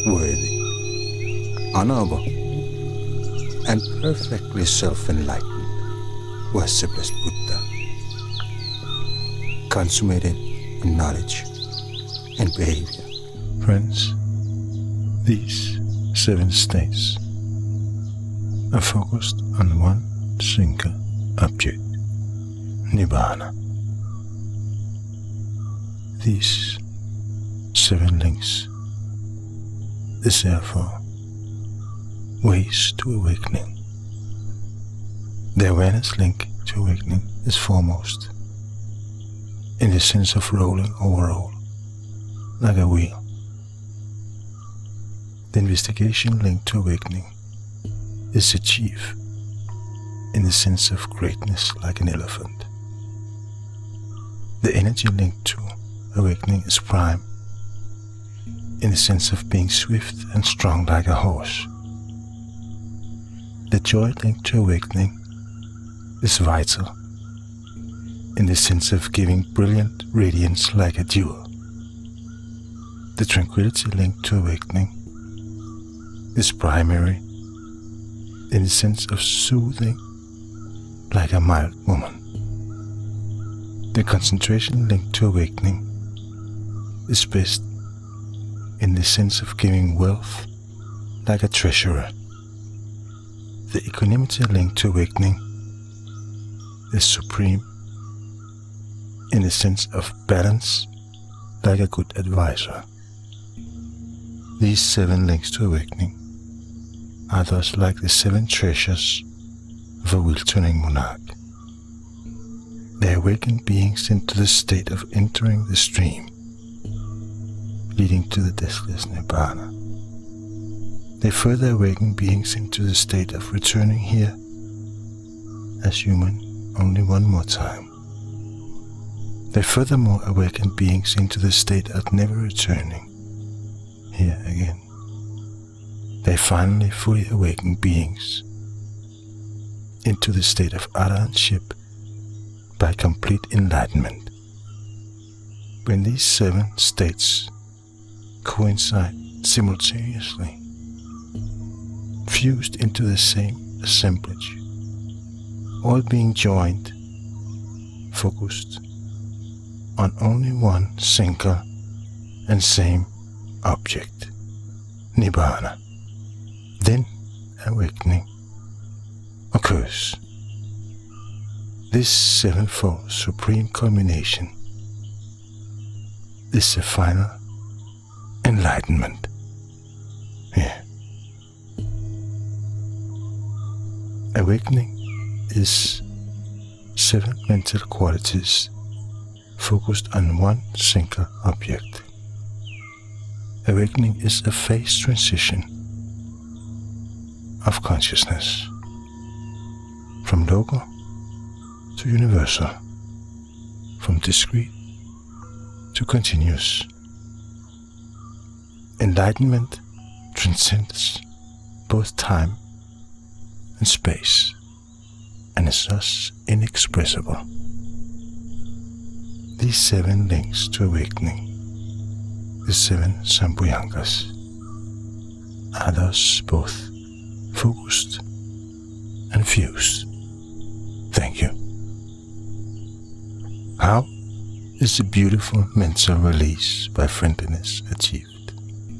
worthy, honorable, and perfectly self-enlightened worshipper's Buddha, consummated in knowledge and behavior. Friends, these 7 states are focused on one single object, Nibbana. These 7 links is therefore ways to awakening. The awareness link to awakening is foremost, in the sense of rolling overall, like a wheel. The investigation link to awakening is the chief, in the sense of greatness, like an elephant. The energy link to awakening is prime, in the sense of being swift and strong like a horse. The joy link to awakening is vital, in the sense of giving brilliant radiance like a jewel. The tranquility link to awakening is primary, in the sense of soothing like a mild woman. The concentration link to awakening is best, in the sense of giving wealth like a treasurer. The equanimity link to awakening is supreme, in the sense of balance like a good advisor. These 7 links to awakening are thus like the 7 treasures of a wheel-turning monarch. They awaken beings into the state of entering the stream, leading to the deathless Nibbana. They further awaken beings into the state of returning here as human only one more time. They furthermore awaken beings into the state of never returning here again. They finally fully awaken beings into the state of arahantship by complete enlightenment. When these 7 states coincide simultaneously, fused into the same assemblage, all being joined, focused on only one single and same object, Nibbana, then awakening occurs. This 7-fold supreme culmination is the final enlightenment. Awakening is 7 mental qualities focused on one single object. Awakening is a phase transition of consciousness from local to universal, from discrete to continuous. Enlightenment transcends both time and space, and is thus inexpressible. These 7 links to awakening, the 7 Sambojjhangas, are thus both focused and fused. Thank you. How is the beautiful mental release by friendliness achieved?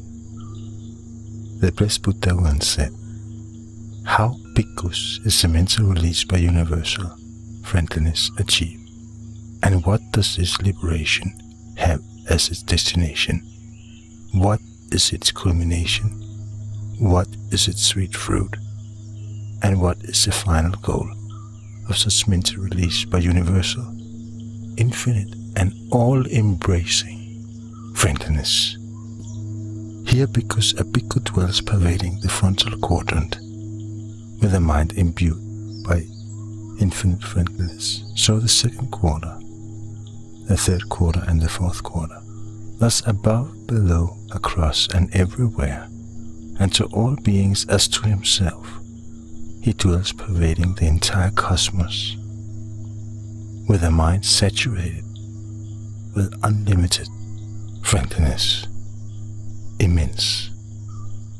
The blessed Buddha once said, "How, bhikkhus, is the mental release by universal friendliness achieved? And what does this liberation have as its destination? What is its culmination? What is its sweet fruit? And what is the final goal of such mental release by universal, infinite, and all-embracing friendliness?" Here, because a bhikkhu dwells pervading the frontal quadrant with a mind imbued by infinite friendliness, so the 2nd quarter, the 3rd quarter, and the 4th quarter, thus above, below, across, and everywhere, and to all beings as to himself, he dwells pervading the entire cosmos with a mind saturated with unlimited friendliness, immense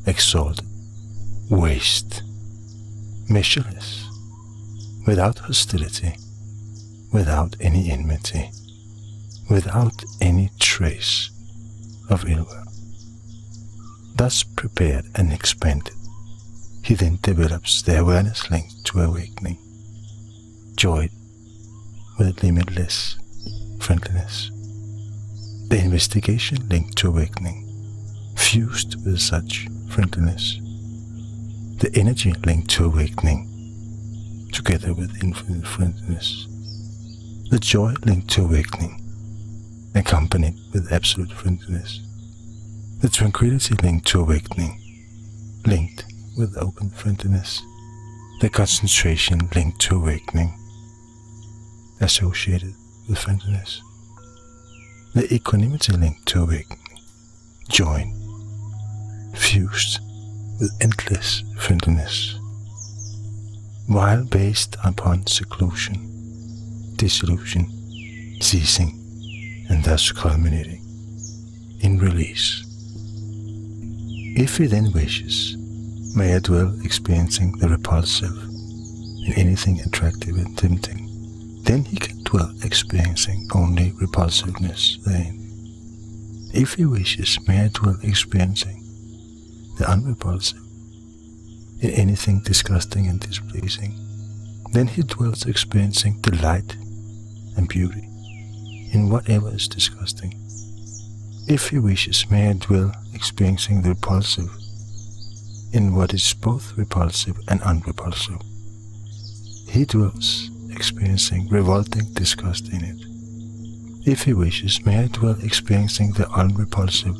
exalted, waste, measureless, without hostility, without any enmity, without any trace of ill will. Thus prepared and expanded, he then develops the awareness linked to awakening, joyed with limitless friendliness, the investigation linked to awakening, fused with such friendliness, the energy linked to awakening, together with infinite friendliness, the joy linked to awakening, accompanied with absolute friendliness, the tranquility linked to awakening, linked with open friendliness, the concentration linked to awakening, associated with friendliness, the equanimity linked to awakening, joined, fused with endless friendliness, while based upon seclusion, dissolution, ceasing, and thus culminating in release. If he then wishes, may I dwell experiencing the repulsive in anything attractive and tempting, then he can dwell experiencing only repulsiveness therein. If he wishes, may I dwell experiencing the unrepulsive in anything disgusting and displeasing, then he dwells experiencing delight and beauty in whatever is disgusting. If he wishes, may I dwell experiencing the repulsive in what is both repulsive and unrepulsive. He dwells experiencing revolting disgust in it. If he wishes, may I dwell experiencing the unrepulsive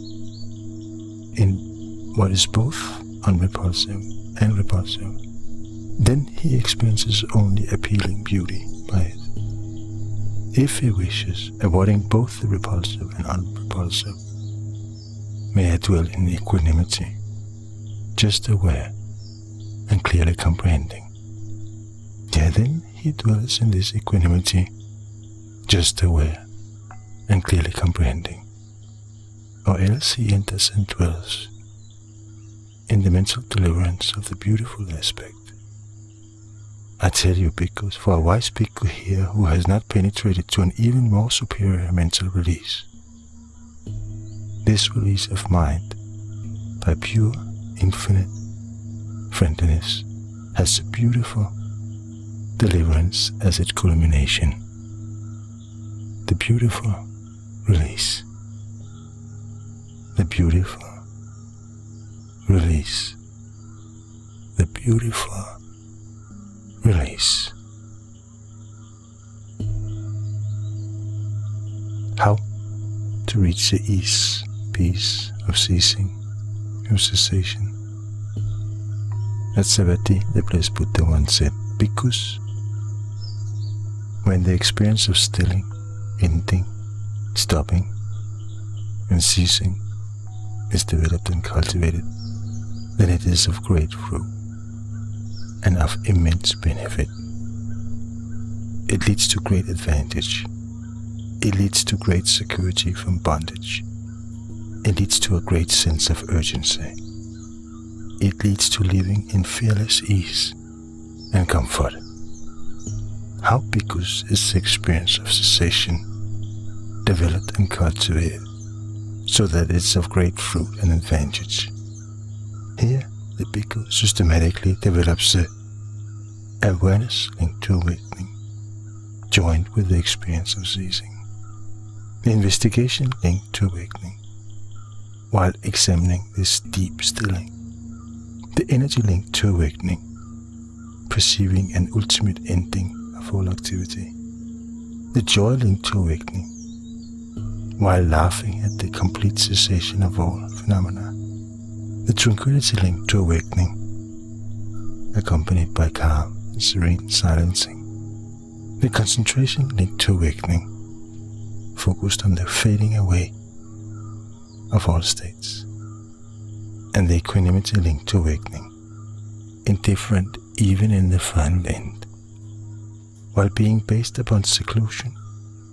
in what is both unrepulsive and repulsive. Then he experiences only appealing beauty by it. If he wishes, avoiding both the repulsive and unrepulsive, may I dwell in equanimity, just aware and clearly comprehending. Yeah, then he dwells in this equanimity, just aware and clearly comprehending. Or else he enters and dwells in the mental deliverance of the beautiful aspect. I tell you, bhikkhus, for a wise bhikkhu here who has not penetrated to an even more superior mental release, this release of mind by pure, infinite friendliness has a beautiful deliverance as its culmination. The beautiful release. The beautiful release. The beautiful release. How to reach the ease, peace of ceasing, of cessation. At Savatthi, the blessed Buddha once said, bhikkhus, when the experience of stilling, ending, stopping, and ceasing is developed and cultivated, then it is of great fruit and of immense benefit. It leads to great advantage. It leads to great security from bondage. It leads to a great sense of urgency. It leads to living in fearless ease and comfort. How, bhikkhus, is the experience of cessation developed and cultivated so that it's of great fruit and advantage? Here, the bhikkhu systematically develops the awareness linked to awakening, joined with the experience of ceasing, the investigation linked to awakening, while examining this deep stilling, the energy linked to awakening, perceiving an ultimate ending of all activity, the joy linked to awakening, while laughing at the complete cessation of all phenomena, the tranquility linked to awakening, accompanied by calm and serene silencing, the concentration linked to awakening, focused on the fading away of all states, and the equanimity linked to awakening, indifferent even in the final end, while being based upon seclusion,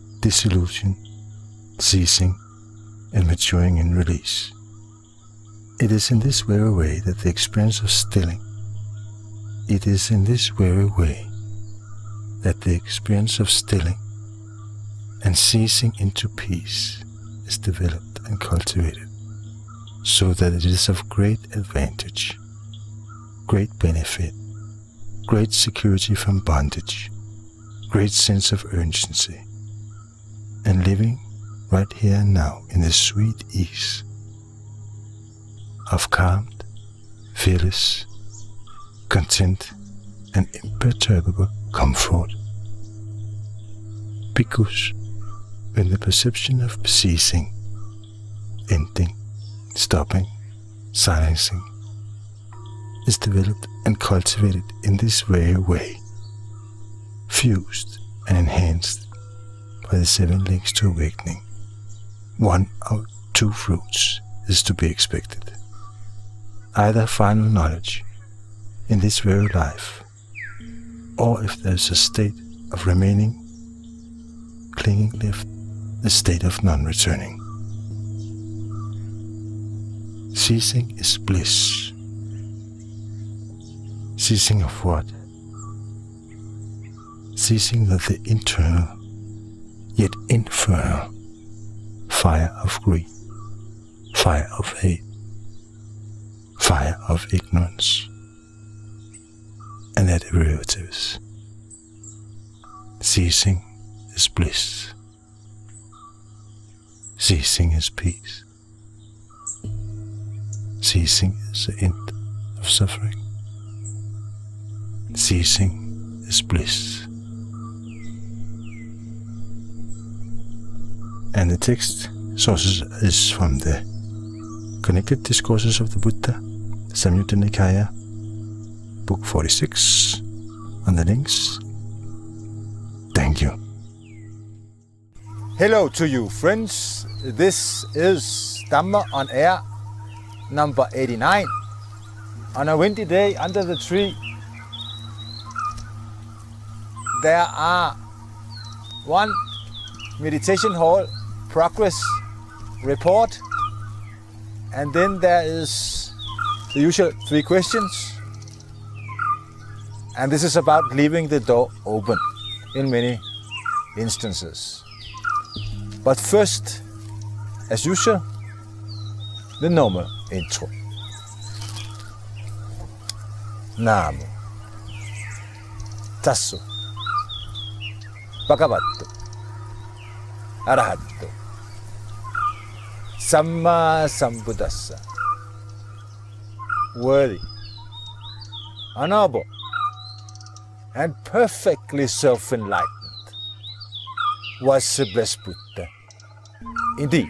dissolution, ceasing, and maturing in release. It is in this very way that the experience of stilling, it is in this very way that the experience of stilling and ceasing into peace is developed and cultivated, so that it is of great advantage, great benefit, great security from bondage, great sense of urgency, and living right here and now in the sweet ease of calmed, fearless, content, and imperturbable comfort. Because when the perception of ceasing, ending, stopping, silencing is developed and cultivated in this very way, fused and enhanced by the 7 links to awakening, 1 of 2 fruits is to be expected. Either final knowledge in this very life, or if there is a state of remaining, clinging left, the state of non-returning. Ceasing is bliss. Ceasing of what? Ceasing of the internal, yet infernal, fire of greed, fire of hate, fire of ignorance, and their derivatives. Ceasing is bliss. Ceasing is peace. Ceasing is the end of suffering. Ceasing is bliss. And the text sources is from the Connected Discourses of the Buddha, Samyutta Nikaya, Book 46, on the links. Thank you. Hello to you, friends. This is Dhamma on Air, number 89. On a windy day under the tree, there are 1 meditation hall progress report, and then there is the usual 3 questions, and this is about leaving the door open in many instances. But first, as usual, the normal intro. Namo Tasso Bhagavato Arahato Samma Sambuddhassa. Worthy, honorable, and perfectly self-enlightened was the blessed Buddha. Indeed.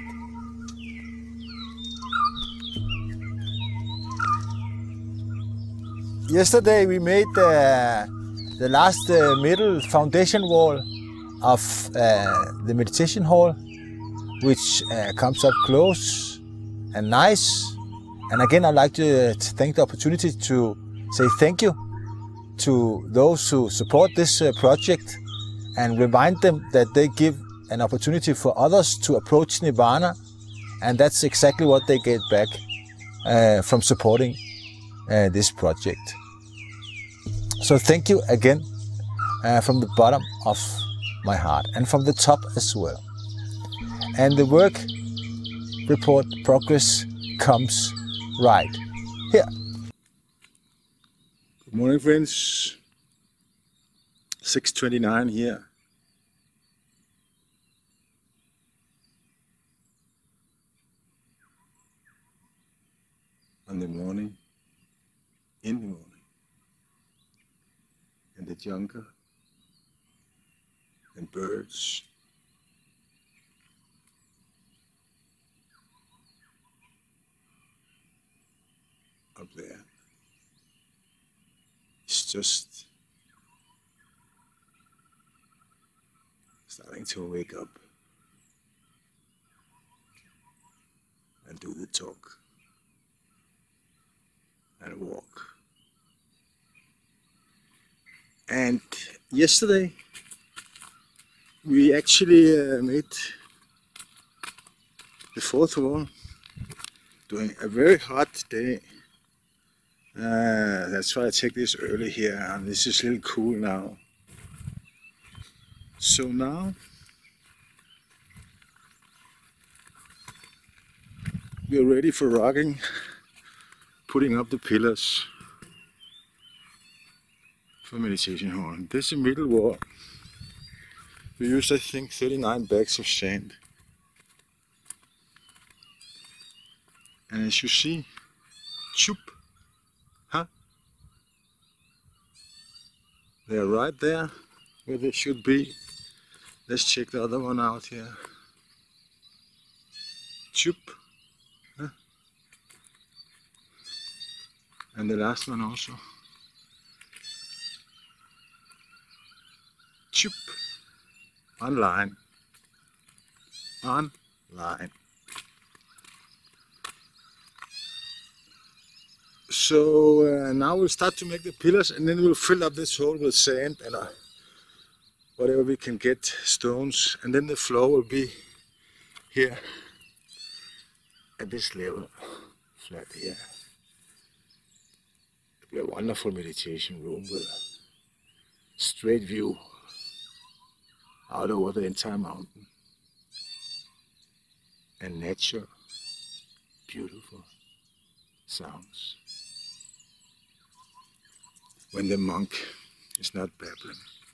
Yesterday we made the last middle foundation wall of the meditation hall, which comes up close and nice. And again, I'd like to take the opportunity to say thank you to those who support this project, and remind them that they give an opportunity for others to approach Nibbana, and that's exactly what they get back from supporting this project. So thank you again from the bottom of my heart, and from the top as well. And the work report progress comes right here. Good morning, friends. 6:29 here. On the morning, in the morning, in the jungle, and birds. Up there. It's just starting to wake up and do the talk and walk. And yesterday we actually made the 4th wall, doing a very hot day. That's why I take this early here, and this is a little cool now. So now we are ready for rocking, putting up the pillars for meditation hall. This is the middle wall. We used, I think, 39 bags of sand. And as you see, choop, huh? They're right there where they should be. Let's check the other one out here. Choop, huh? And the last one also. Choop, on line, on line. So now we'll start to make the pillars, and then we'll fill up this hole with sand and whatever we can get, stones, and then the floor will be here at this level, flat here. It'll be a wonderful meditation room with a straight view out over the entire mountain, and nature, beautiful sounds when the monk is not babbling.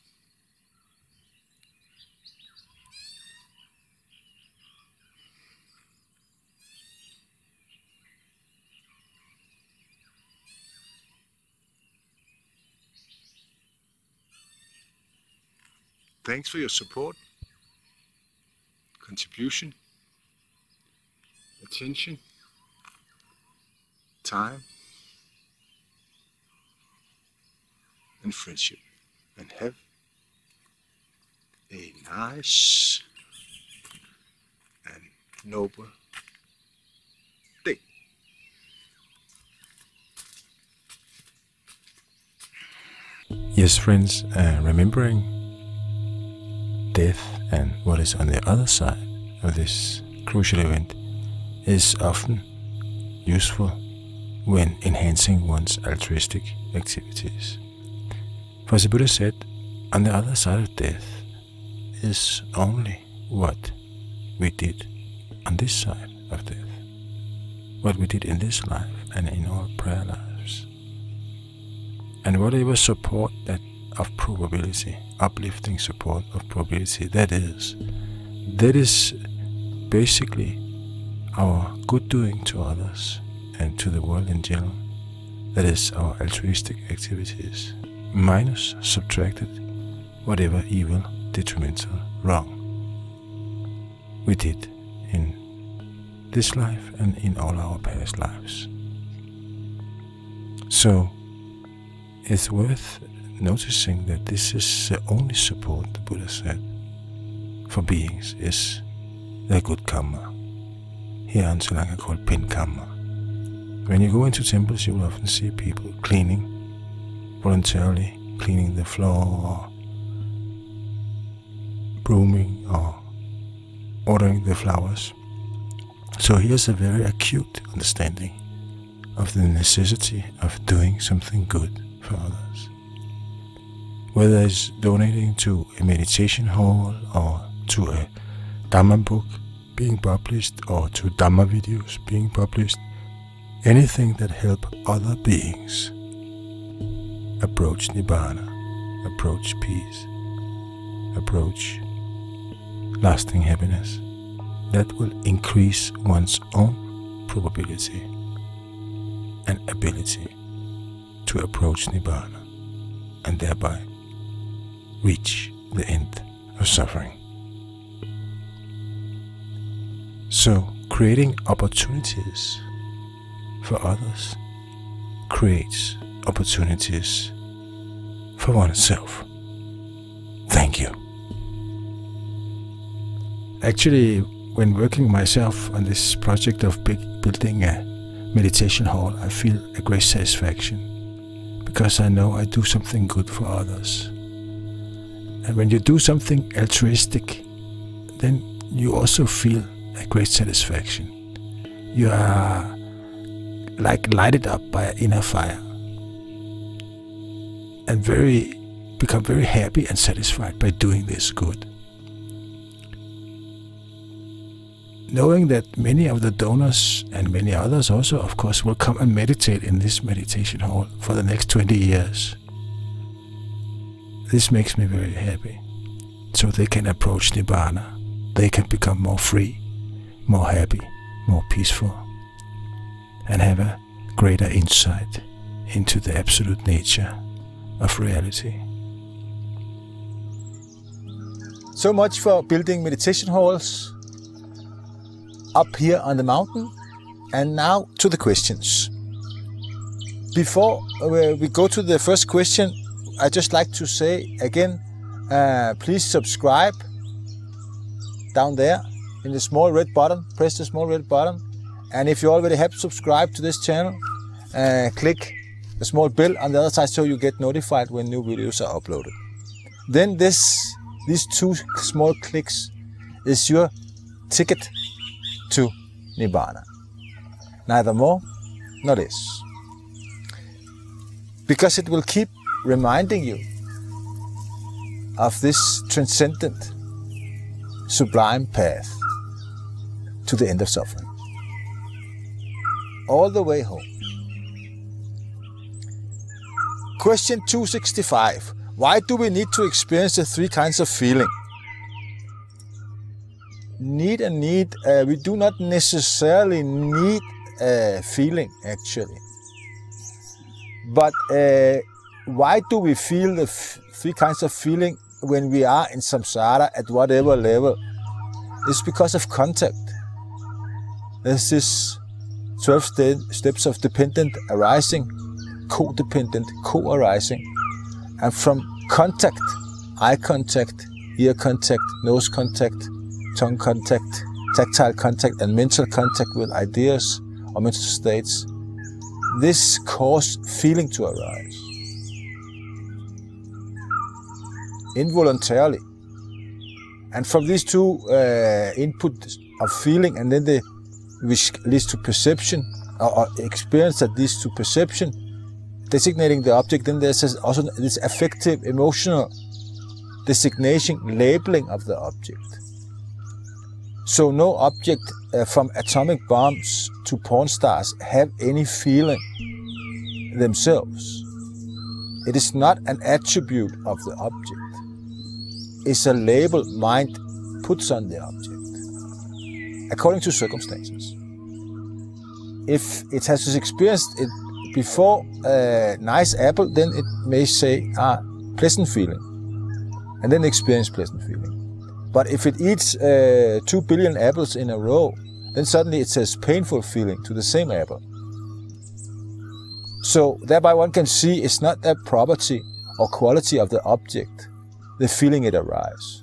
Thanks for your support, contribution, attention, time, and friendship. And have a nice and noble day. Yes, friends, remembering death and what is on the other side of this crucial event is often useful when enhancing one's altruistic activities. For as the Buddha said, on the other side of death is only what we did on this side of death, what we did in this life and in our prior lives. And whatever support that of probability, uplifting support of probability, that is basically our good doing to others and to the world in general. That is our altruistic activities, minus subtracted whatever evil, detrimental, wrong we did in this life and in all our past lives. So it's worth noticing that this is the only support, the Buddha said, for beings is the good Kamma, here in Sri Lanka called Pin Kamma. When you go into temples, you will often see people cleaning, voluntarily cleaning the floor, or brooming, or ordering the flowers. So here's a very acute understanding of the necessity of doing something good for others. Whether it's donating to a meditation hall, or to a Dhamma book being published, or to Dhamma videos being published, anything that helps other beings approach Nibbana, approach peace, approach lasting happiness, that will increase one's own probability and ability to approach Nibbana and thereby reach the end of suffering. So, creating opportunities for others creates opportunities for oneself. Thank you. Actually, when working myself on this project of building a meditation hall, I feel a great satisfaction because I know I do something good for others. And when you do something altruistic, then you also feel a great satisfaction. You are like lighted up by an inner fire, and become very happy and satisfied by doing this good. Knowing that many of the donors and many others also, of course, will come and meditate in this meditation hall for the next 20 years. This makes me very happy. So they can approach Nibbana. They can become more free, more happy, more peaceful, and have a greater insight into the absolute nature of reality. So much for building meditation halls up here on the mountain. And now to the questions. Before we go to the first question, I'd just like to say again, please subscribe down there in the small red button. Press the small red button. And if you already have subscribed to this channel, click the small bell on the other side so you get notified when new videos are uploaded. Then these two small clicks is your ticket to Nibbana. Neither more nor less. Because it will keep reminding you of this transcendent, sublime path to the end of suffering. All the way home. Question 265. Why do we need to experience the three kinds of feeling? Need and need, we do not necessarily need feeling actually. But why do we feel the three kinds of feeling when we are in samsara at whatever level? It's because of contact. There's this 12 steps of dependent arising, codependent co-arising, and from contact, eye contact, ear contact, nose contact, tongue contact, tactile contact, and mental contact with ideas or mental states, this causes feeling to arise. Involuntarily. And from these two inputs of feeling, and then which leads to perception, or experience that leads to perception, designating the object, then there's also this affective, emotional designation, labeling of the object. So no object from atomic bombs to porn stars have any feeling themselves. It is not an attribute of the object. It's a label mind puts on the object, according to circumstances. If it has experienced it before a nice apple, then it may say, pleasant feeling, and then experience pleasant feeling. But if it eats 2 billion apples in a row, then suddenly it says painful feeling to the same apple. So thereby one can see it's not a property or quality of the object, the feeling it arises.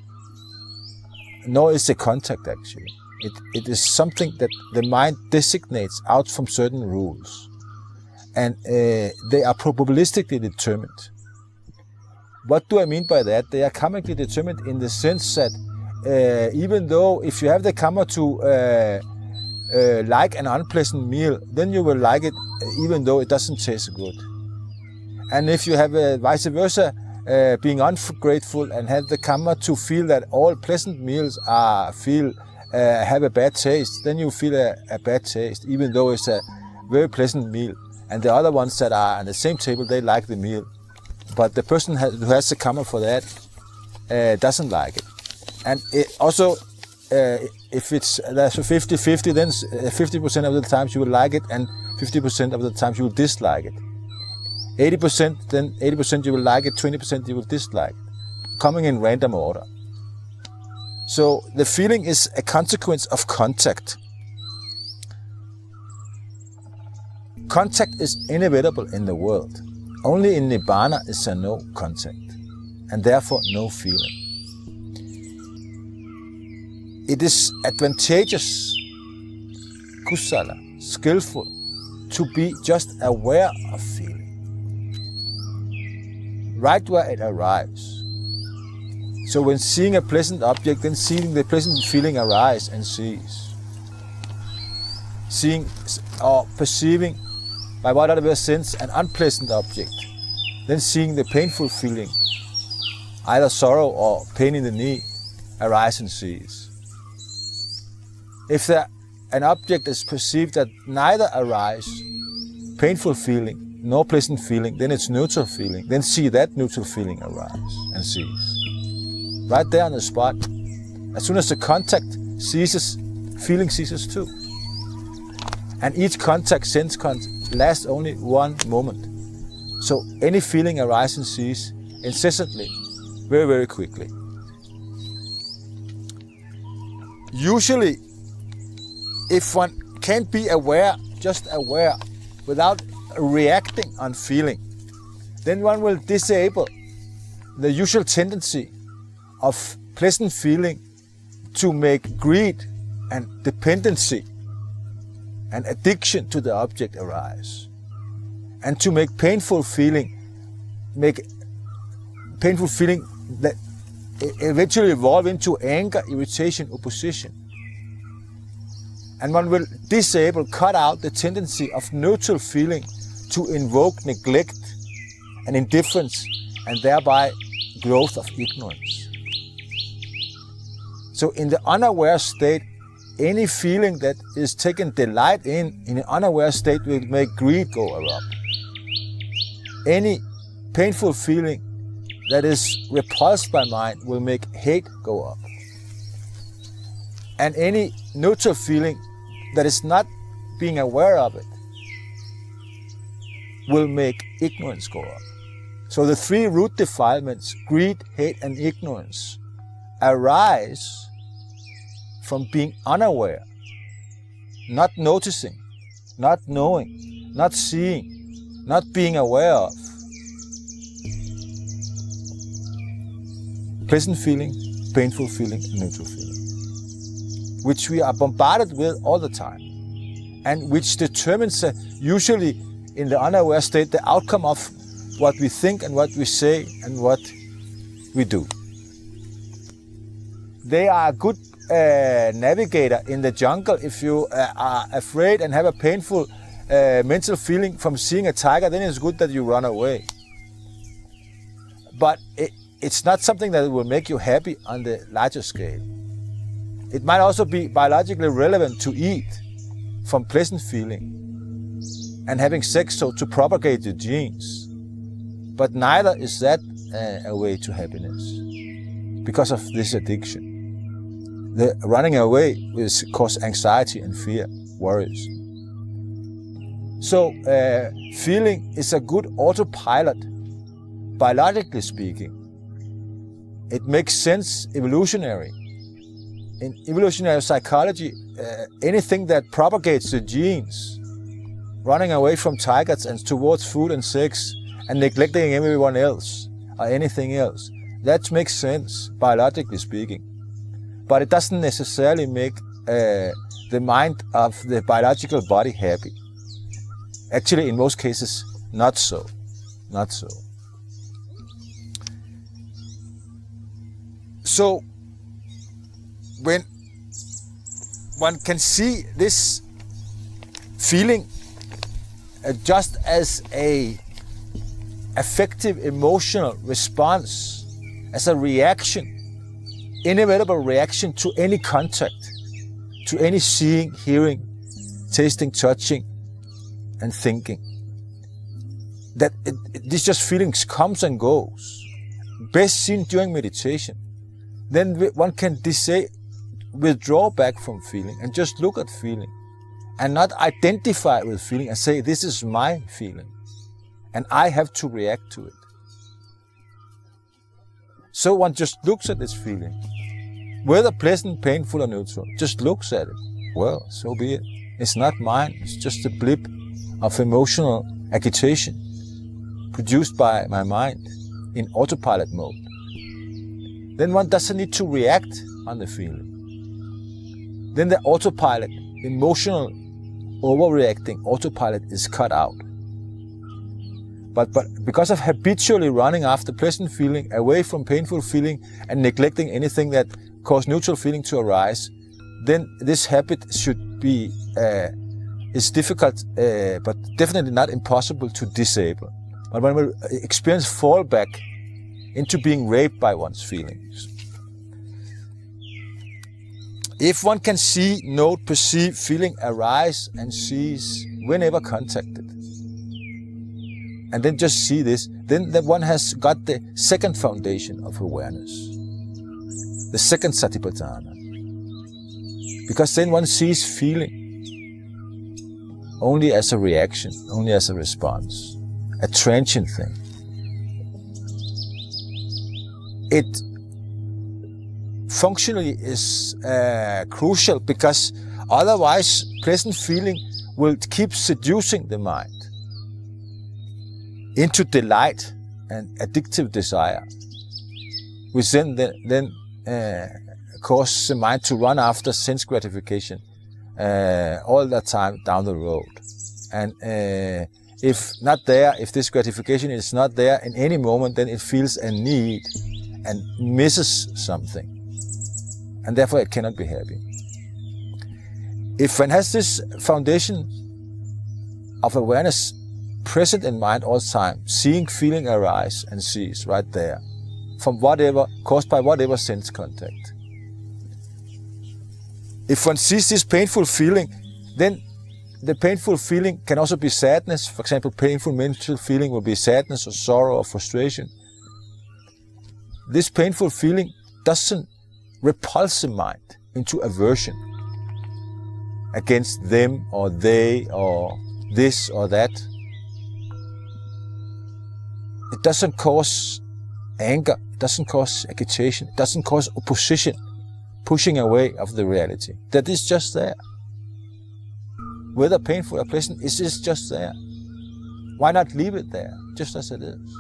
Nor is the contact actually. It is something that the mind designates out from certain rules. And they are probabilistically determined. What do I mean by that? They are karmically determined in the sense that even though if you have the karma to like an unpleasant meal, then you will like it even though it doesn't taste good. And if you have vice versa, being ungrateful and have the karma to feel that all pleasant meals have a bad taste, then you feel a bad taste, even though it's a very pleasant meal. And the other ones that are on the same table, they like the meal. But the person who has the karma for that doesn't like it. And it also, if it's 50-50, then 50% of the times you will like it, and 50% of the times you will dislike it. 80%, then 80% you will like it, 20% you will dislike it, coming in random order. So the feeling is a consequence of contact. Contact is inevitable in the world. Only in Nibbana is there no contact, and therefore no feeling. It is advantageous, kusala, skillful, to be just aware of feeling, right where it arrives. So when seeing a pleasant object, then seeing the pleasant feeling arise and cease. seeing or perceiving by whatever sense an unpleasant object, then seeing the painful feeling, either sorrow or pain in the knee, arise and cease. If an object is perceived that neither arise painful feeling nor pleasant feeling, then it's neutral feeling. Then see that neutral feeling arise and cease. Right there on the spot. As soon as the contact ceases, feeling ceases too. And each contact, sense contact, lasts only one moment. So any feeling arises and ceases incessantly, very, very quickly. Usually, if one can't be aware, just aware, without reacting on feeling, then one will disable the usual tendency of pleasant feeling to make greed and dependency and addiction to the object arise, and to make painful feeling that eventually evolve into anger, irritation, opposition. And one will disable, cut out the tendency of neutral feeling to invoke neglect and indifference, and thereby growth of ignorance. So in the unaware state, any feeling that is taken delight in an unaware state will make greed go up. Any painful feeling that is repulsed by mind will make hate go up. And any neutral feeling that is not being aware of it will make ignorance go up. So the three root defilements, greed, hate, and ignorance, arise from being unaware, not noticing, not knowing, not seeing, not being aware of. Pleasant feeling, painful feeling, and neutral feeling, which we are bombarded with all the time, and which determines usually in the unaware state the outcome of what we think and what we say and what we do. They are a good navigator in the jungle. If you are afraid and have a painful mental feeling from seeing a tiger, then it's good that you run away. But it's not something that will make you happy on the larger scale. It might also be biologically relevant to eat from pleasant feeling and having sex so to propagate the genes. But neither is that a way to happiness because of this addiction. The running away will cause anxiety and fear, worries. So feeling is a good autopilot, biologically speaking. It makes sense evolutionary. In evolutionary psychology, anything that propagates the genes, running away from tigers and towards food and sex and neglecting everyone else or anything else, that makes sense, biologically speaking. But it doesn't necessarily make the mind of the biological body happy. Actually, in most cases, not so. Not so. So, when one can see this feeling just as a affective emotional response, as a reaction, inevitable reaction to any contact, to any seeing, hearing, tasting, touching, and thinking, that this just feelings comes and goes, best seen during meditation, then one can withdraw back from feeling and just look at feeling and not identify with feeling and say, this is my feeling and I have to react to it. So one just looks at this feeling, whether pleasant, painful, or neutral, just looks at it. Well, so be it. It's not mine. It's just a blip of emotional agitation produced by my mind in autopilot mode. Then one doesn't need to react on the feeling. Then the autopilot, emotional, overreacting autopilot is cut out. But because of habitually running after pleasant feeling, away from painful feeling, and neglecting anything that causes neutral feeling to arise, then this habit should be is difficult, but definitely not impossible to disable. But when we experience fallback into being raped by one's feelings. If one can see, note, perceive, feeling arise and cease whenever contacted, and then just see this, then one has got the second foundation of awareness, the second Satipatthana. Because then one sees feeling only as a reaction, only as a response, a transient thing. It functionally is crucial, because otherwise pleasant feeling will keep seducing the mind into delight and addictive desire, which then cause the mind to run after sense gratification all the time down the road. And if not there, if this gratification is not there in any moment, then it feels a need and misses something, and therefore it cannot be happy. If one has this foundation of awareness present in mind all the time, seeing feeling arise and cease right there, from whatever, caused by whatever sense contact. If one sees this painful feeling, then the painful feeling can also be sadness. For example, painful mental feeling will be sadness or sorrow or frustration. This painful feeling doesn't repulse the mind into aversion against them or they or this or that. It doesn't cause anger, it doesn't cause agitation, it doesn't cause opposition, pushing away of the reality. That is just there. Whether painful or pleasant, it is just there. Why not leave it there, just as it is?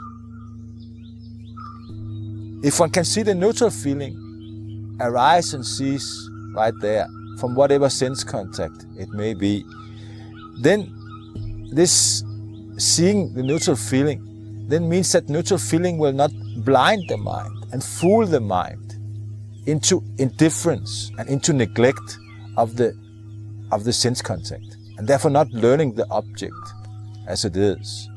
If one can see the neutral feeling arise and cease right there, from whatever sense contact it may be, then this seeing the neutral feeling then means that neutral feeling will not blind the mind and fool the mind into indifference and into neglect of the sense contact, and therefore not learning the object as it is.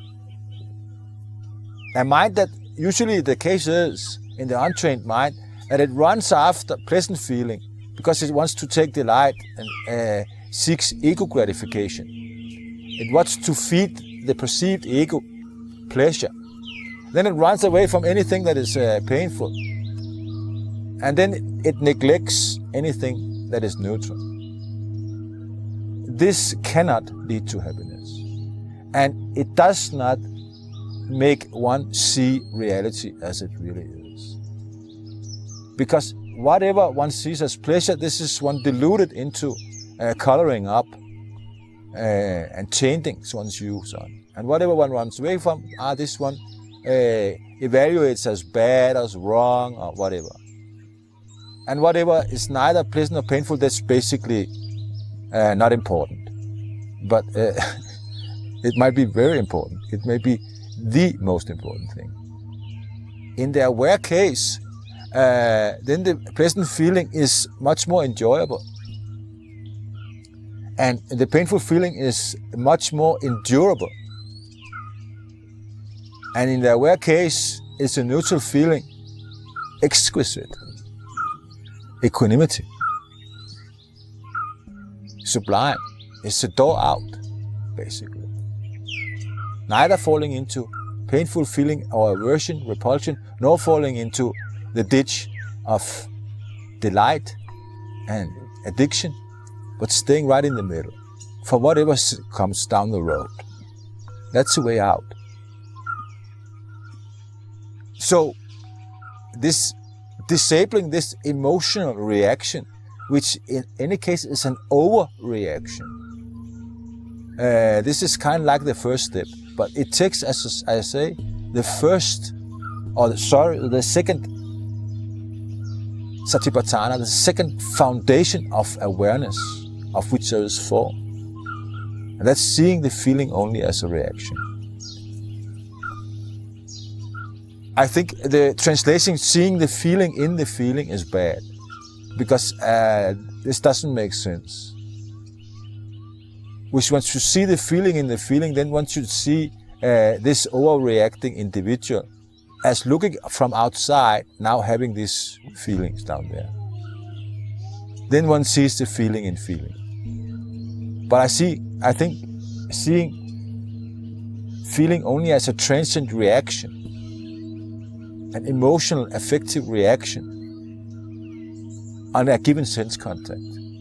A mind that usually the case is, in the untrained mind, that it runs after pleasant feeling because it wants to take delight and seeks ego gratification. It wants to feed the perceived ego pleasure. Then it runs away from anything that is painful. And then it neglects anything that is neutral. This cannot lead to happiness. And it does not make one see reality as it really is. Because whatever one sees as pleasure, this is one diluted into coloring up and changing one's views on. And whatever one runs away from, this one evaluates as bad, as wrong, or whatever. And whatever is neither pleasant or painful, that's basically not important. But it might be very important. It may be the most important thing. In the aware case, then the pleasant feeling is much more enjoyable. And the painful feeling is much more endurable. And in the aware case, it's a neutral feeling, exquisite, equanimity, sublime. It's a door out, basically. Neither falling into painful feeling or aversion, repulsion, nor falling into the ditch of delight and addiction, but staying right in the middle for whatever comes down the road. That's the way out. So, this disabling this emotional reaction, which in any case is an overreaction, this is kind of like the first step, but it takes, as I say, the second Satipatthana, the second foundation of awareness, of which there is four. And that's seeing the feeling only as a reaction. I think the translation "seeing the feeling in the feeling" is bad, because this doesn't make sense. which once you see the feeling in the feeling, then one should see this overreacting individual as looking from outside, now having these feelings down there. Then one sees the feeling in feeling. But I think seeing feeling only as a transient reaction, an emotional, affective reaction on a given sense contact.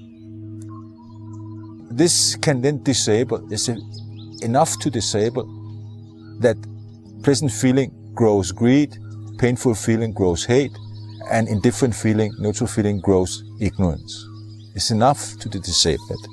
This can then disable, is enough to disable that pleasant feeling grows greed, painful feeling grows hate, and indifferent feeling, neutral feeling grows ignorance. It's enough to disable it.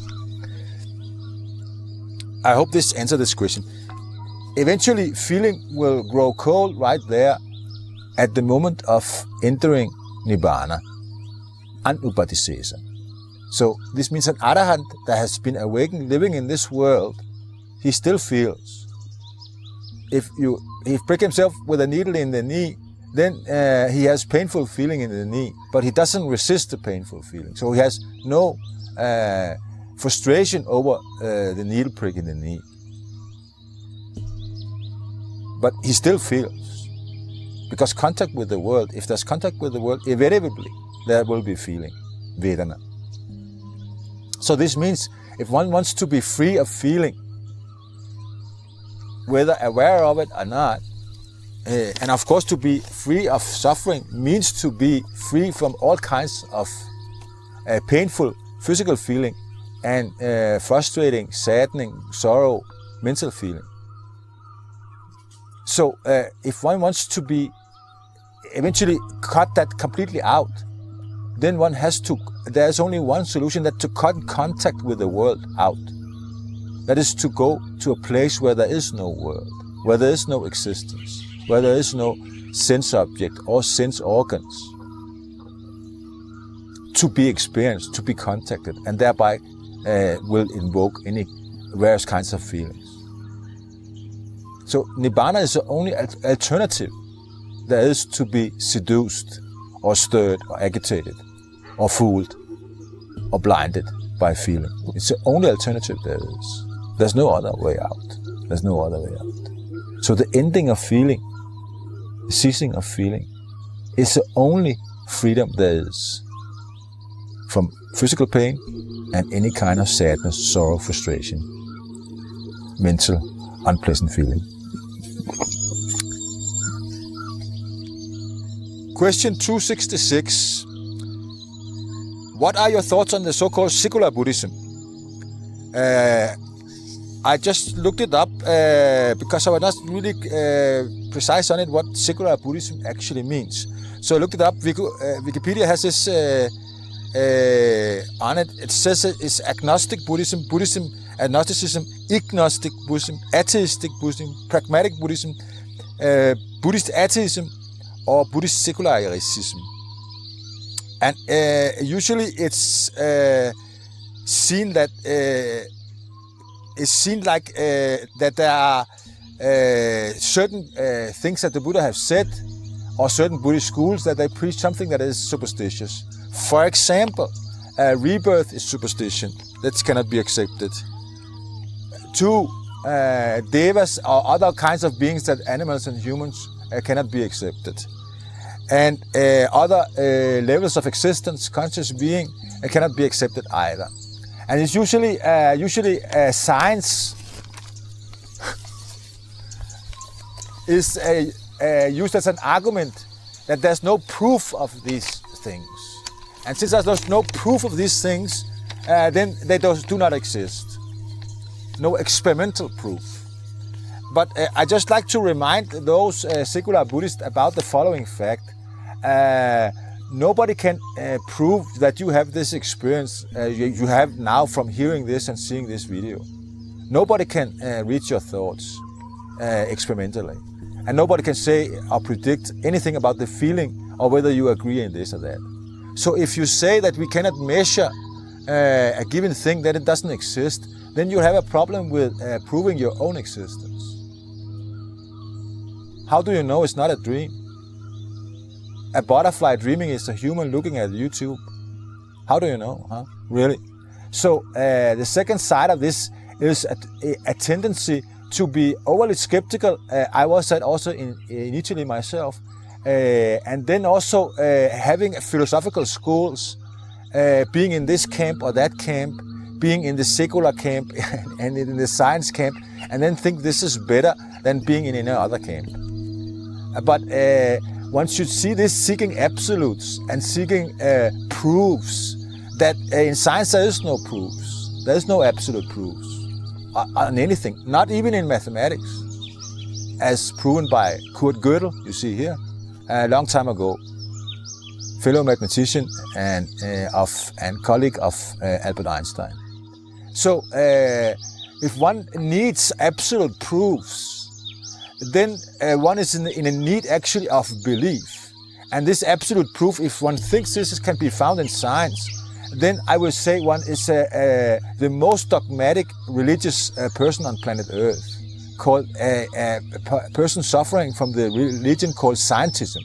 I hope this answers this question. Eventually, feeling will grow cold right there at the moment of entering Nibbana, anupadisesa. So this means an arahant that has been awakened, living in this world, he still feels. If he prick himself with a needle in the knee, then he has painful feeling in the knee, but he doesn't resist the painful feeling. So he has no frustration over the needle prick in the knee. But he still feels. Because contact with the world, if there's contact with the world, inevitably there will be feeling, vedana. So this means if one wants to be free of feeling, whether aware of it or not, and of course to be free of suffering means to be free from all kinds of painful physical feeling and frustrating, saddening, sorrow, mental feeling. So if one wants to be eventually cut that completely out, then one has to, there's only one solution, that to cut contact with the world out. That is to go to a place where there is no world, where there is no existence, where there is no sense object or sense organs to be experienced, to be contacted, and thereby will invoke any various kinds of feelings. So Nibbana is the only alternative there is to be seduced or stirred or agitated or fooled or blinded by feeling. It's the only alternative there is. There's no other way out. There's no other way out. So the ending of feeling, the ceasing of feeling, is the only freedom there is from physical pain and any kind of sadness, sorrow, frustration, mental, unpleasant feeling. Question 266. What are your thoughts on the so-called secular Buddhism? I just looked it up because I was not really precise on it, what secular Buddhism actually means. So I looked it up. Wikipedia has this on it. It says it's agnostic Buddhism, Buddhism, agnosticism, ignostic Buddhism, atheistic Buddhism, pragmatic Buddhism, Buddhist atheism, or Buddhist secularism. And usually it's seen that that there are certain things that the Buddha have said, or certain Buddhist schools that they preach something that is superstitious. For example, rebirth is superstition. That cannot be accepted. 2, devas or other kinds of beings, that animals and humans, cannot be accepted. And other levels of existence, conscious being, cannot be accepted either. And it's usually science is used as an argument that there's no proof of these things. And since there's no proof of these things, then they do not exist. No experimental proof. But I just like to remind those secular Buddhists about the following fact. Nobody can prove that you have this experience you have now from hearing this and seeing this video. Nobody can read your thoughts experimentally. And nobody can say or predict anything about the feeling or whether you agree in this or that. So if you say that we cannot measure a given thing, that it doesn't exist, then you have a problem with proving your own existence. How do you know it's not a dream? A butterfly dreaming is a human looking at YouTube. How do you know, huh? Really? So the second side of this is a tendency to be overly skeptical. I was that also initially myself. And then also having philosophical schools, being in this camp or that camp, being in the secular camp and in the science camp, and then think this is better than being in any other camp. But one should see this seeking absolutes and seeking proofs that in science there is no proofs. There is no absolute proofs on anything, not even in mathematics, as proven by Kurt Gödel, you see here, a long time ago, fellow mathematician and colleague of Albert Einstein. So if one needs absolute proofs, then one is in a need actually of belief. And this absolute proof, if one thinks this can be found in science, then I will say one is the most dogmatic religious person on planet Earth, called a person suffering from the religion called scientism,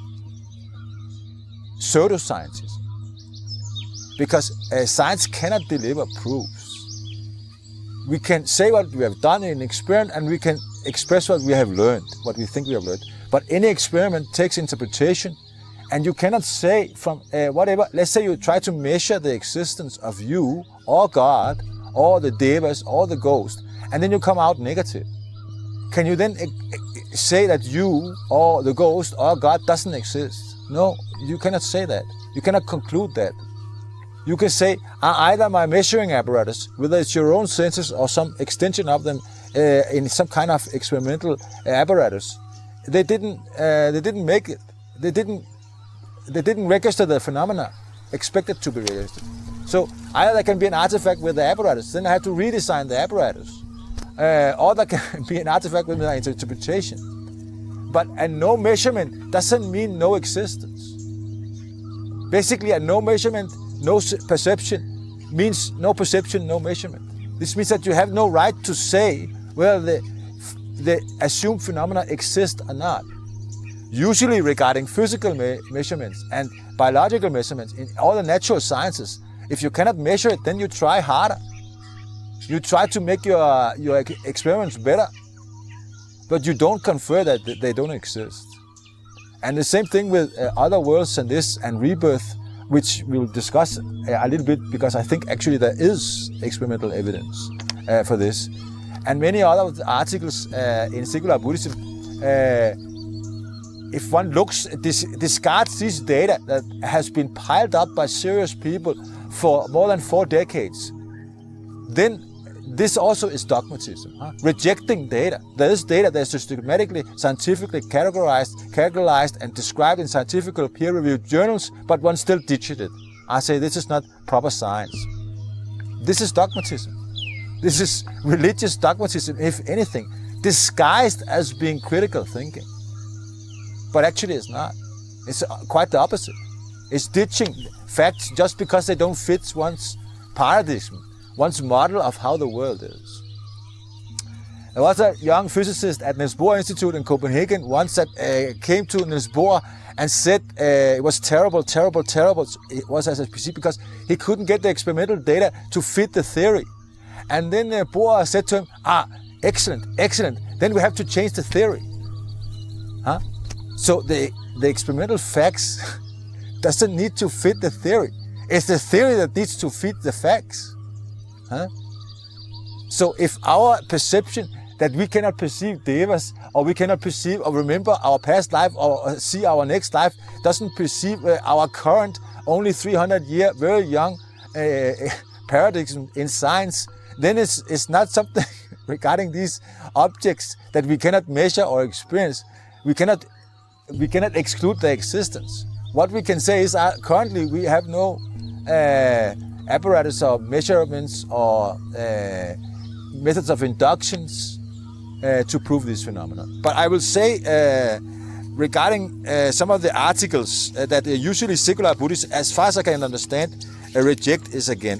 pseudoscientism, because science cannot deliver proofs. We can say what we have done in an experiment, and we can express what we have learned, what we think we have learned. But any experiment takes interpretation, and you cannot say from whatever, let's say you try to measure the existence of you, or God, or the Devas, or the ghost, and then you come out negative. Can you then say that you, or the ghost, or God doesn't exist? No, you cannot say that. You cannot conclude that. You can say either my measuring apparatus, whether it's your own senses or some extension of them in some kind of experimental apparatus, they didn't make it. They didn't register the phenomena expected to be registered. So either there can be an artifact with the apparatus, then I have to redesign the apparatus, or there can be an artifact with my interpretation. But a no measurement doesn't mean no existence. Basically, a no measurement, no perception means no perception, no measurement. This means that you have no right to say whether the assumed phenomena exist or not. Usually regarding physical measurements and biological measurements in all the natural sciences, if you cannot measure it, then you try harder. You try to make your experiments better, but you don't confer that they don't exist. And the same thing with other worlds than this and rebirth, which we'll discuss a little bit, because I think actually there is experimental evidence for this. And many other articles in secular Buddhism, if one discards this data that has been piled up by serious people for more than 4 decades, then this also is dogmatism, rejecting data. There is data that is systematically, scientifically categorized and described in scientific peer-reviewed journals, but one still ditches it. I say this is not proper science. This is dogmatism. This is religious dogmatism, if anything, disguised as being critical thinking. But actually it's not. It's quite the opposite. It's ditching facts just because they don't fit one's paradigm, one's model of how the world is. There was a young physicist at Niels Bohr Institute in Copenhagen once that came to Niels Bohr and said it was terrible. It was as a PC because he couldn't get the experimental data to fit the theory. And then Bohr said to him, excellent, then we have to change the theory. So the experimental facts doesn't need to fit the theory. It's the theory that needs to fit the facts. So if our perception that we cannot perceive devas, or we cannot perceive or remember our past life or see our next life, doesn't perceive our current, only 300-year, very young paradigm in science, then it's not something regarding these objects that we cannot measure or experience. We cannot exclude their existence. What we can say is currently we have no apparatus or measurements or methods of inductions to prove this phenomenon. But I will say regarding some of the articles that usually secular Buddhists, as far as I can understand, reject is again.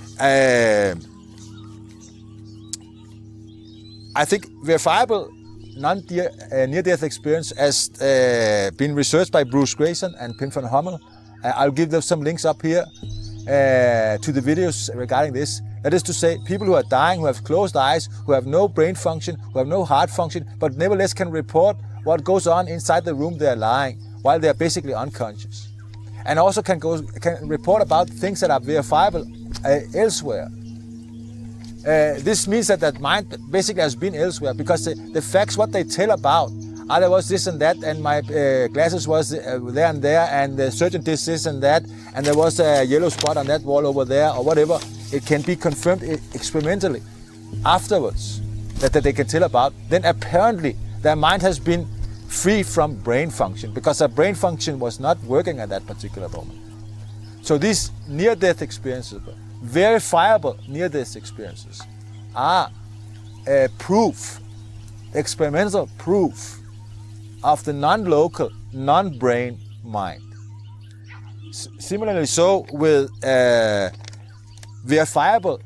I think verifiable near-death experience has been researched by Bruce Grayson and Pim van Hummel. I'll give them some links up here. to the videos regarding this. That is to say, people who are dying, who have closed eyes, who have no brain function, who have no heart function, but nevertheless can report what goes on inside the room they are lying while they are basically unconscious. And also can report about things that are verifiable elsewhere. This means that mind basically has been elsewhere, because the facts, what they tell about, there was this and that, and my glasses was there and there, and the surgeon did this and that, and there was a yellow spot on that wall over there, or whatever. It can be confirmed experimentally afterwards that they can tell about. Then apparently their mind has been free from brain function, because their brain function was not working at that particular moment. So these near-death experiences, verifiable near-death experiences, are proof, experimental proof of the non-local, non-brain mind. Similarly so with verifiable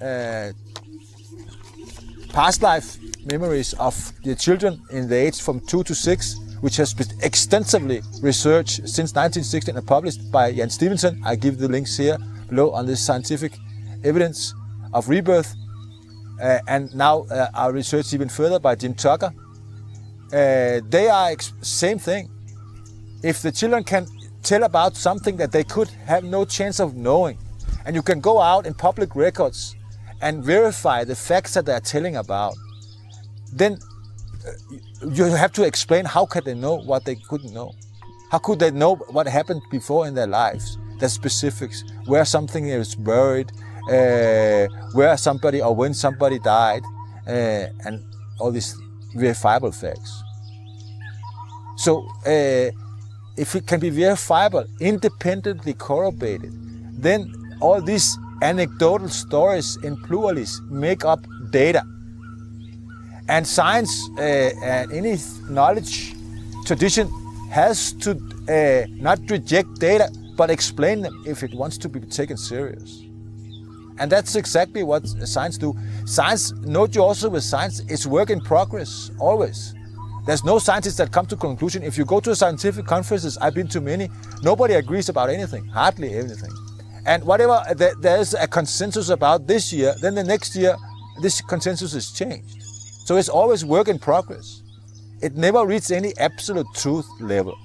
past life memories of the children in the age from 2 to 6, which has been extensively researched since 1916 and published by Jan Stevenson. I give the links here below on this scientific evidence of rebirth, and now our research even further by Jim Tucker. They are same thing. If the children can tell about something that they could have no chance of knowing, and you can go out in public records and verify the facts that they are telling about, then you have to explain how can they know what they couldn't know. How could they know what happened before in their lives, the specifics, where something is buried, where somebody or when somebody died, and all these verifiable facts. So if it can be verifiable, independently corroborated, then all these anecdotal stories in pluralis make up data. And science and any knowledge tradition has to not reject data, but explain them if it wants to be taken serious. And that's exactly what science do. Science, note you also with science, it's work in progress, always. There's no scientists that come to conclusion. If you go to scientific conferences, I've been to many, nobody agrees about anything, hardly anything. And whatever there's a consensus about this year, then the next year, this consensus is changed. So it's always work in progress. It never reaches any absolute truth level.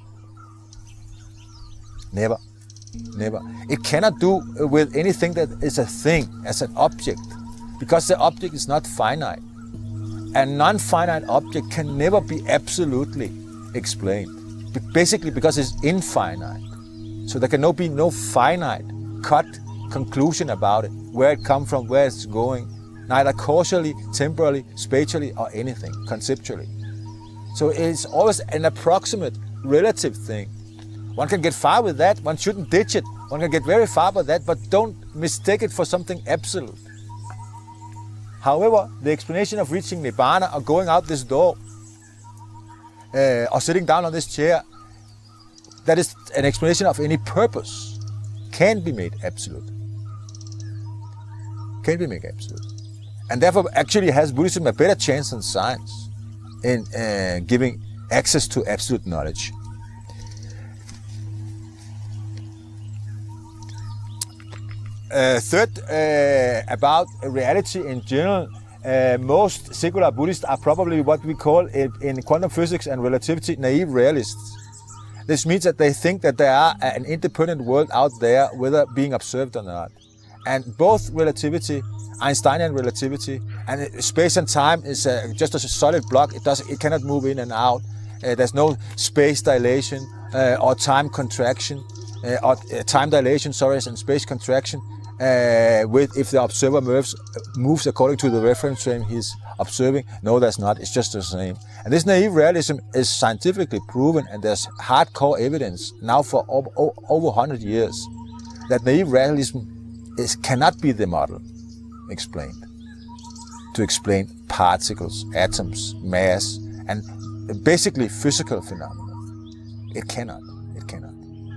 Never. Never. It cannot do with anything that is a thing, as an object, because the object is not finite. A non-finite object can never be absolutely explained, basically because it's infinite. So there can be no finite, cut conclusion about it, where it comes from, where it's going, neither causally, temporally, spatially, or anything, conceptually. So it's always an approximate, relative thing. One can get far with that, one shouldn't ditch it. One can get very far with that, but don't mistake it for something absolute. However, the explanation of reaching Nibbana or going out this door or sitting down on this chair, that is an explanation of any purpose, can be made absolute. Can be made absolute. And therefore actually has Buddhism a better chance than science in giving access to absolute knowledge. Third, about reality in general, most secular Buddhists are probably what we call in quantum physics and relativity naive realists. This means that they think that there are an independent world out there, whether being observed or not. And both relativity, Einsteinian relativity, and space and time is just as a solid block. It cannot move in and out. There's no space dilation or time contraction, or time dilation, sorry, and space contraction. If the observer moves according to the reference frame he's observing. No, that's not. It's just the same. And this naive realism is scientifically proven, and there's hardcore evidence now for over 100 years that naive realism cannot be the model explained to explain particles, atoms, mass, and basically physical phenomena. It cannot. It cannot.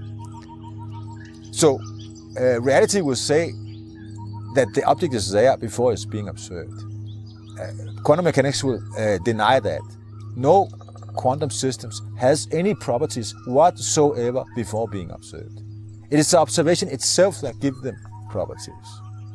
So reality will say that the object is there before it's being observed. Quantum mechanics will deny that. No quantum systems has any properties whatsoever before being observed. It is the observation itself that gives them properties,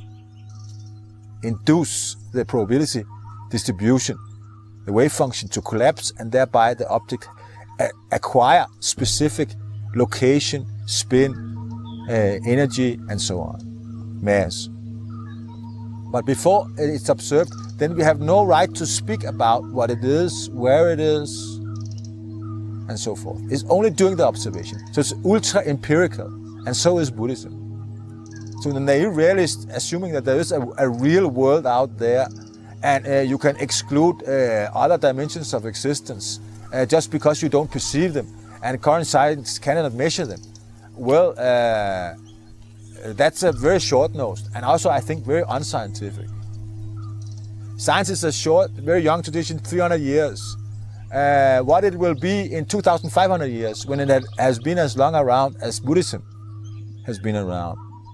induce the probability distribution, the wave function, to collapse, and thereby the object acquire specific location, spin, energy, and so on, mass. But before it's observed, then we have no right to speak about what it is, where it is, and so forth. It's only during the observation. So it's ultra empirical, and so is Buddhism. So the naive realist, assuming that there is a real world out there, and you can exclude other dimensions of existence just because you don't perceive them, and current science cannot measure them. Well, that's a very short-nosed, and also I think very unscientific. Science is a short, very young tradition, 300 years. What it will be in 2,500 years, when it has been as long around as Buddhism has been around.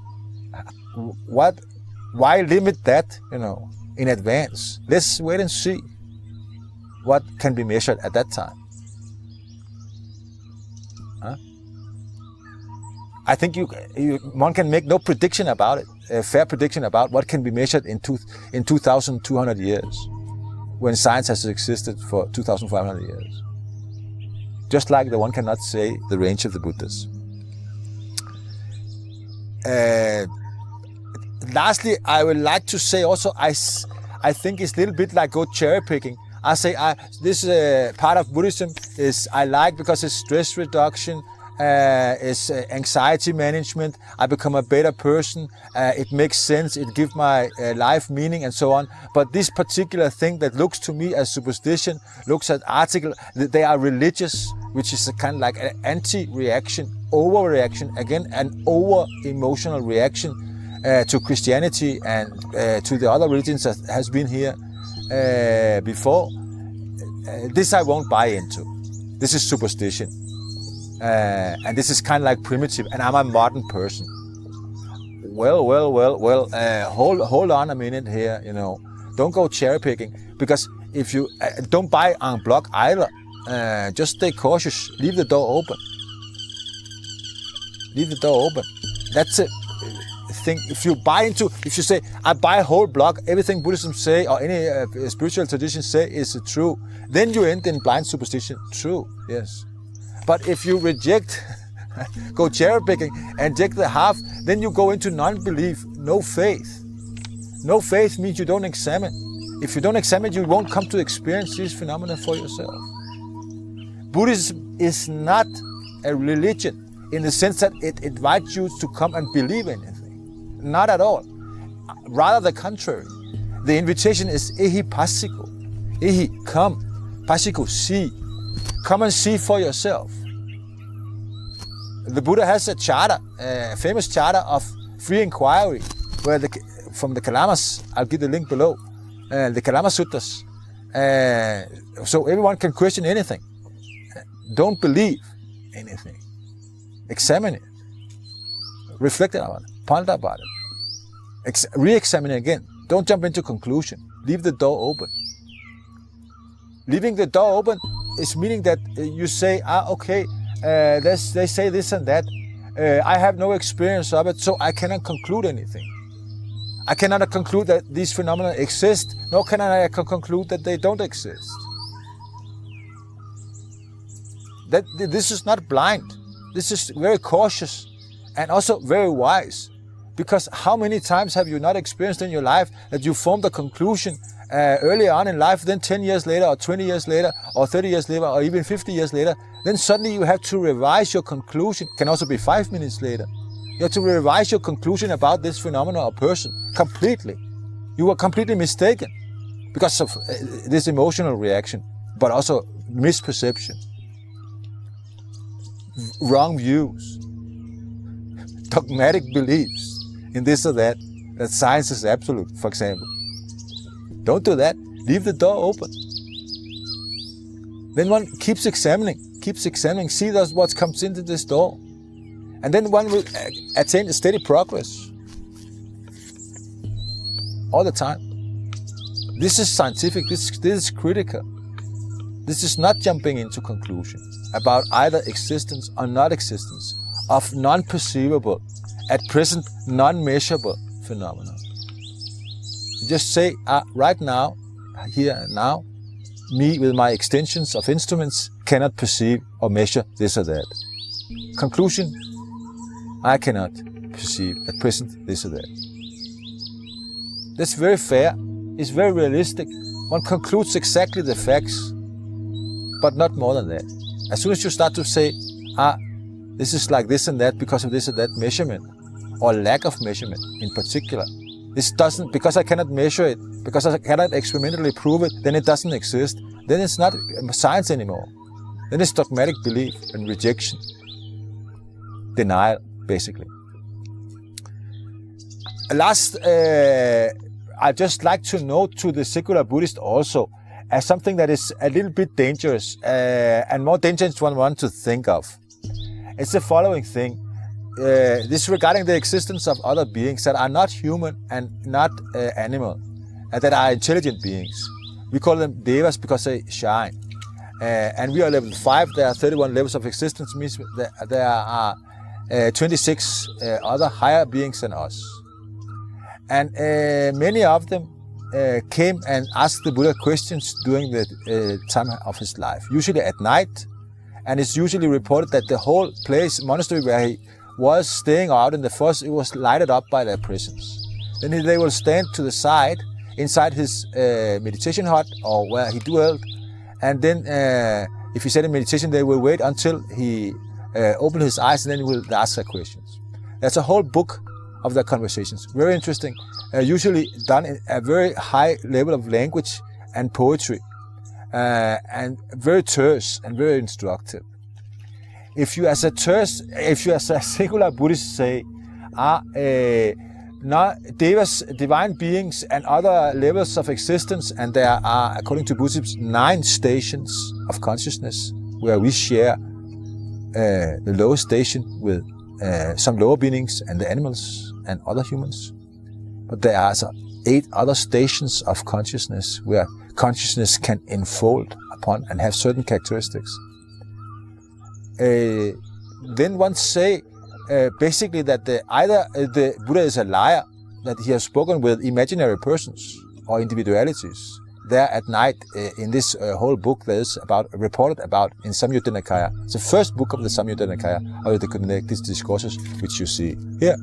Why limit that, in advance? Let's wait and see what can be measured at that time. Huh? I think one can make no prediction about it, a fair prediction about what can be measured in 2,200 years, when science has existed for 2,500 years. Just like the one cannot say the range of the Buddhas. Lastly, I would like to say also, I think it's a little bit like go cherry picking. I say this part of Buddhism is I like because it's stress reduction, it's anxiety management, I become a better person, it makes sense, it gives my life meaning and so on. But this particular thing that looks to me as superstition, looks at articles, they are religious, which is a kind of like an anti-reaction, overreaction, again an over-emotional reaction to Christianity and to the other religions that has been here before. This I won't buy into. This is superstition. And this is kind of like primitive, and I'm a modern person. Well, hold on a minute here, Don't go cherry picking, because if you don't buy en bloc either, just stay cautious, leave the door open. Leave the door open. That's it. Thing. If you say, I buy a whole block, everything Buddhism say or any spiritual tradition say is true, then you end in blind superstition. True, yes. But if you reject, go cherry picking and reject the half, then you go into non-belief, no faith. No faith means you don't examine. If you don't examine, you won't come to experience these phenomena for yourself. Buddhism is not a religion in the sense that it invites you to come and believe in anything. Not at all. Rather the contrary. The invitation is ehi passiko. Ehi, come. Passiko, see. Come and see for yourself. The Buddha has a charter, a famous charter of free inquiry, where from the Kalamas, I'll give the link below, the Kalama Suttas. So everyone can question anything. Don't believe anything. Examine it. Reflect about it. Ponder about it. Re-examine it again. Don't jump into conclusion. Leave the door open. Leaving the door open is meaning that you say, okay, they say this and that. I have no experience of it, so I cannot conclude anything. I cannot conclude that these phenomena exist, nor can I conclude that they don't exist. This is not blind. This is very cautious and also very wise. Because how many times have you not experienced in your life that you formed a conclusion earlier on in life, then 10 years later, or 20 years later, or 30 years later, or even 50 years later, then suddenly you have to revise your conclusion. Can also be 5 minutes later. You have to revise your conclusion about this phenomenon or person completely. You were completely mistaken because of this emotional reaction, but also misperception, wrong views, dogmatic beliefs in this or that science is absolute, for example. Don't do that. Leave the door open. Then one keeps examining, see what comes into this door. And then one will attain a steady progress. All the time. This is scientific, this is critical. This is not jumping into conclusions about either existence or not existence of non-perceivable at present non-measurable phenomenon. You just say, right now, here and now, me with my extensions of instruments cannot perceive or measure this or that. Conclusion, I cannot perceive at present this or that. That's very fair, it's very realistic. One concludes exactly the facts, but not more than that. As soon as you start to say, this is like this and that because of this or that measurement, or lack of measurement in particular, this doesn't, because I cannot measure it, because I cannot experimentally prove it, then it doesn't exist. Then it's not science anymore. Then it's dogmatic belief and rejection. Denial, basically. Last, I'd just like to note to the secular Buddhist also as something that is a little bit dangerous and more dangerous one want to think of. It's the following thing. This regarding the existence of other beings that are not human and not animal, and that are intelligent beings. We call them Devas because they shine. And we are level 5, there are 31 levels of existence, means there are 26 other higher beings than us. And many of them came and asked the Buddha questions during the time of his life, usually at night. And it's usually reported that the whole place, monastery where he was staying out in the forest, it was lighted up by their presence. Then they will stand to the side, inside his meditation hut or where he dwelled, and then if he said in meditation, they will wait until he opened his eyes, and then he will ask their questions. There's a whole book of their conversations, very interesting, usually done in a very high level of language and poetry, and very terse and very instructive. If you as a secular Buddhist say, Devas, divine beings and other levels of existence, and there are, according to Buddhism, 9 stations of consciousness where we share the lowest station with some lower beings and the animals and other humans. But there are also 8 other stations of consciousness where consciousness can enfold upon and have certain characteristics. Then one say basically that either the Buddha is a liar, that he has spoken with imaginary persons or individualities there at night in this whole book that is reported about in Samyutta Nikaya. It's the first book of the Samyutta Nikaya, of the connected discourses, which you see here.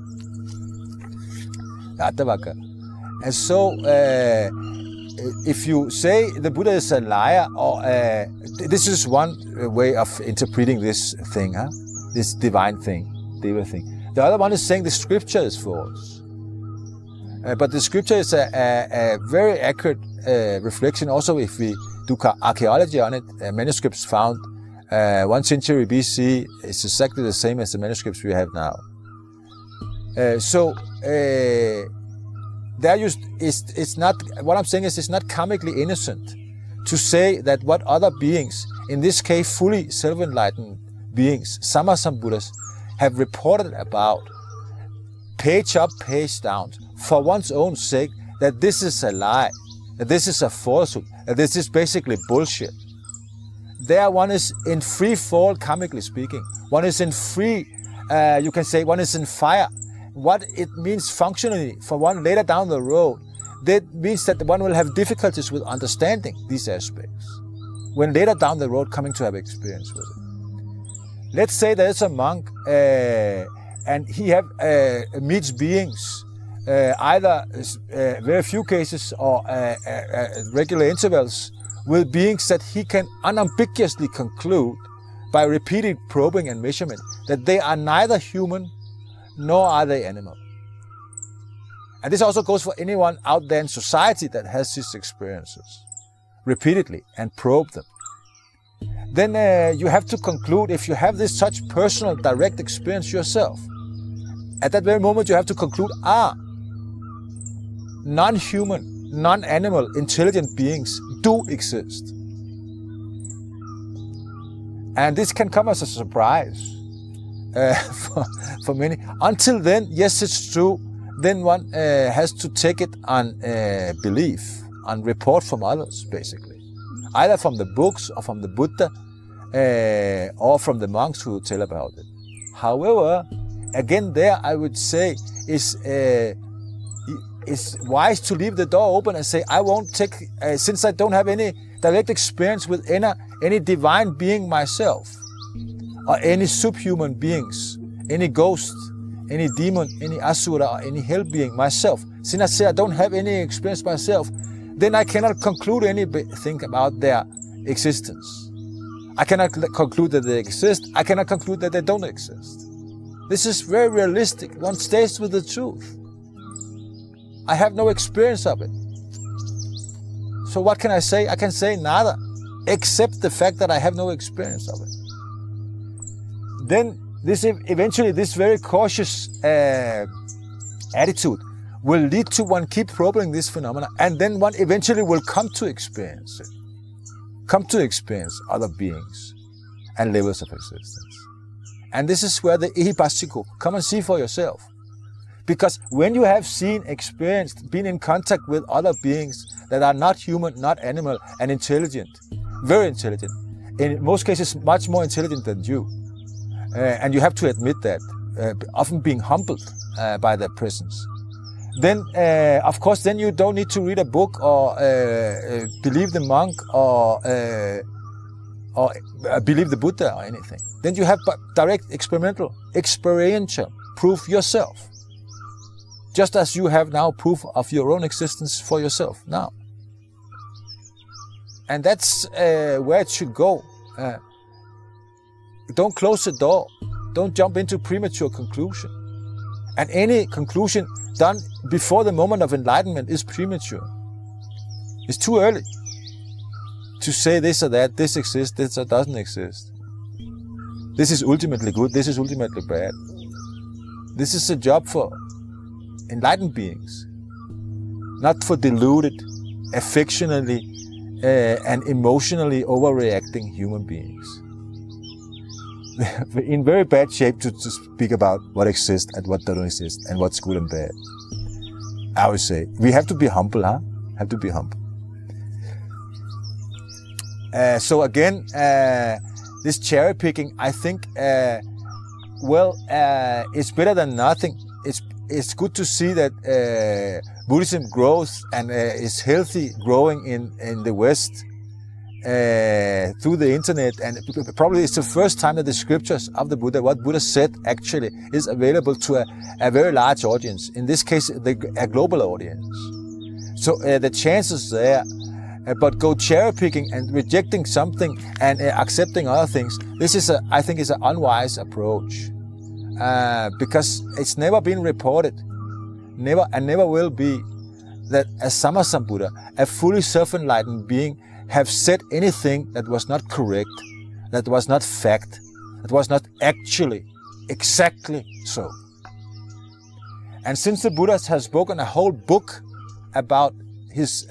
And so, if you say the Buddha is a liar, or this is one way of interpreting this thing, this divine thing, Deva thing. The other one is saying the scripture is false. But the scripture is a very accurate reflection. Also, if we do archaeology on it, manuscripts found 1 century BC is exactly the same as the manuscripts we have now. It's not, what I'm saying is, it's not comically innocent to say that what other beings, in this case fully self-enlightened beings, Sammasambuddhas, have reported about, page up, page down, for one's own sake, that this is a lie, that this is a falsehood, that this is basically bullshit. There one is in free fall, comically speaking. One is in free, you can say one is in fire. What it means functionally for one later down the road, that means that one will have difficulties with understanding these aspects when later down the road coming to have experience with it. Let's say there is a monk and he meets beings, either very few cases or regular intervals, with beings that he can unambiguously conclude by repeated probing and measurement that they are neither human nor are they animal. And this also goes for anyone out there in society that has these experiences repeatedly and probe them. Then you have to conclude, if you have this such personal direct experience yourself, at that very moment you have to conclude, non-human, non-animal, intelligent beings do exist. And this can come as a surprise for many. Until then, yes, it's true. Then one has to take it on belief, on report from others, basically. Either from the books or from the Buddha or from the monks who tell about it. However, again there I would say it's wise to leave the door open and say, I won't take, since I don't have any direct experience with any divine being myself, or any subhuman beings, any ghost, any demon, any asura, or any hell being myself. Since I say I don't have any experience myself, then I cannot conclude anything about their existence. I cannot conclude that they exist. I cannot conclude that they don't exist. This is very realistic. One stays with the truth. I have no experience of it. So what can I say? I can say nada, except the fact that I have no experience of it. Then eventually this very cautious attitude will lead to one keep probing this phenomena, and then one eventually will come to experience it. Come to experience other beings and levels of existence. And this is where the ihibashiko, come and see for yourself. Because when you have seen, experienced, been in contact with other beings that are not human, not animal, and intelligent, very intelligent, in most cases much more intelligent than you, and you have to admit that, often being humbled by their presence, then of course then you don't need to read a book or believe the monk or believe the Buddha or anything. Then you have direct experiential proof yourself. Just as you have now proof of your own existence for yourself now. And that's where it should go. Don't close the door. Don't jump into premature conclusion. And any conclusion done before the moment of enlightenment is premature. It's too early to say this or that, this exists, this or doesn't exist. This is ultimately good, this is ultimately bad. This is a job for enlightened beings, not for deluded, affectionately and emotionally overreacting human beings. In very bad shape to speak about what exists and what doesn't exist and what's good and bad. I would say we have to be humble, huh? Have to be humble. So again, this cherry picking, I think, it's better than nothing. It's good to see that Buddhism grows and is healthy, growing in the West through the internet, and probably it's the first time that the scriptures of the Buddha, what Buddha said, actually is available to a very large audience. In this case, a global audience. So the chances there, but go cherry picking and rejecting something and accepting other things. This is I think, is an unwise approach. Because it's never been reported, never and never will be, that a Sammasambuddha, a fully self-enlightened being, have said anything that was not correct, that was not fact, that was not actually exactly so. And since the Buddha has spoken a whole book about his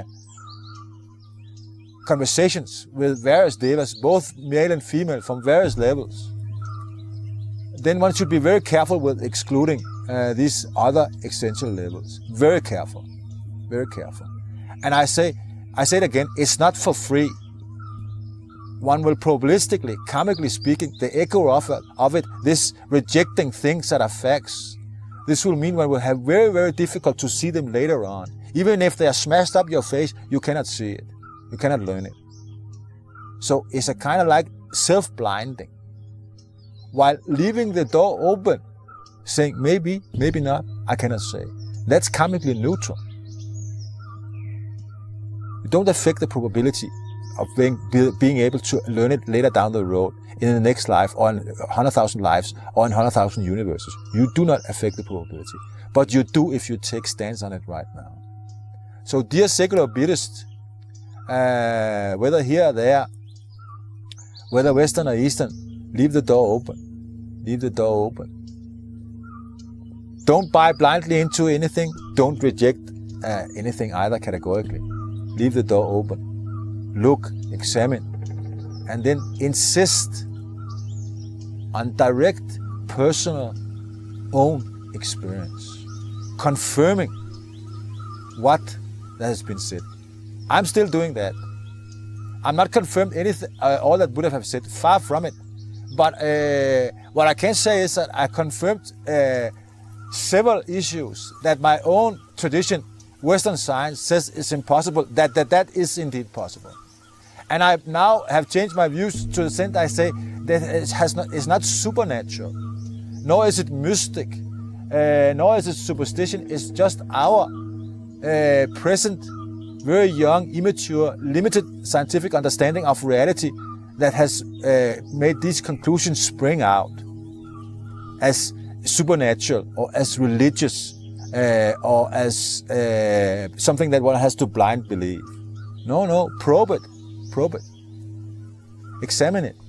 conversations with various devas, both male and female, from various levels, then one should be very careful with excluding these other essential levels. Very careful, very careful. And I say it again, it's not for free. One will probabilistically, karmically speaking, the echo of it, this rejecting things that are facts, this will mean one will have very, very difficult to see them later on. Even if they are smashed up your face, you cannot see it. You cannot learn it. So it's a kind of like self-blinding, while leaving the door open, saying maybe, maybe not, I cannot say. That's karmically neutral. You don't affect the probability of being able to learn it later down the road, in the next life, or in 100,000 lives, or in 100,000 universes. You do not affect the probability, but you do if you take stance on it right now. So dear secular Buddhists, whether here or there, whether Western or Eastern, leave the door open. Leave the door open. Don't buy blindly into anything. Don't reject anything either categorically. Leave the door open. Look, examine, and then insist on direct, personal, own experience, confirming what that has been said. I'm still doing that. I'm not confirmed anything, all that Buddha have said, far from it. But what I can say is that I confirmed several issues that my own tradition, Western science, says is impossible, that is indeed possible. And I now have changed my views to the extent I say that it's not supernatural, nor is it mystic, nor is it superstition. It's just our present, very young, immature, limited scientific understanding of reality that has made these conclusions spring out as supernatural or as religious or as something that one has to blind believe. No, probe it, examine it.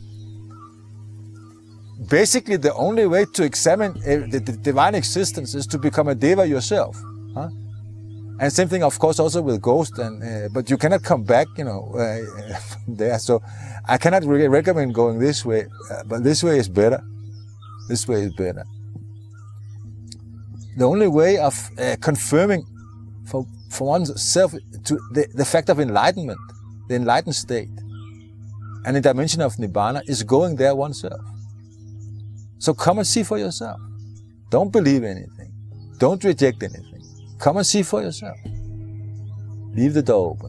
Basically, the only way to examine the divine existence is to become a deva yourself. Huh? And same thing, of course, also with ghosts. But you cannot come back, from there. So I cannot really recommend going this way. But this way is better. This way is better. The only way of confirming for oneself to the fact of enlightenment, the enlightened state, and the dimension of Nibbana is going there oneself. So come and see for yourself. Don't believe anything. Don't reject anything. Come and see for yourself. Leave the door open.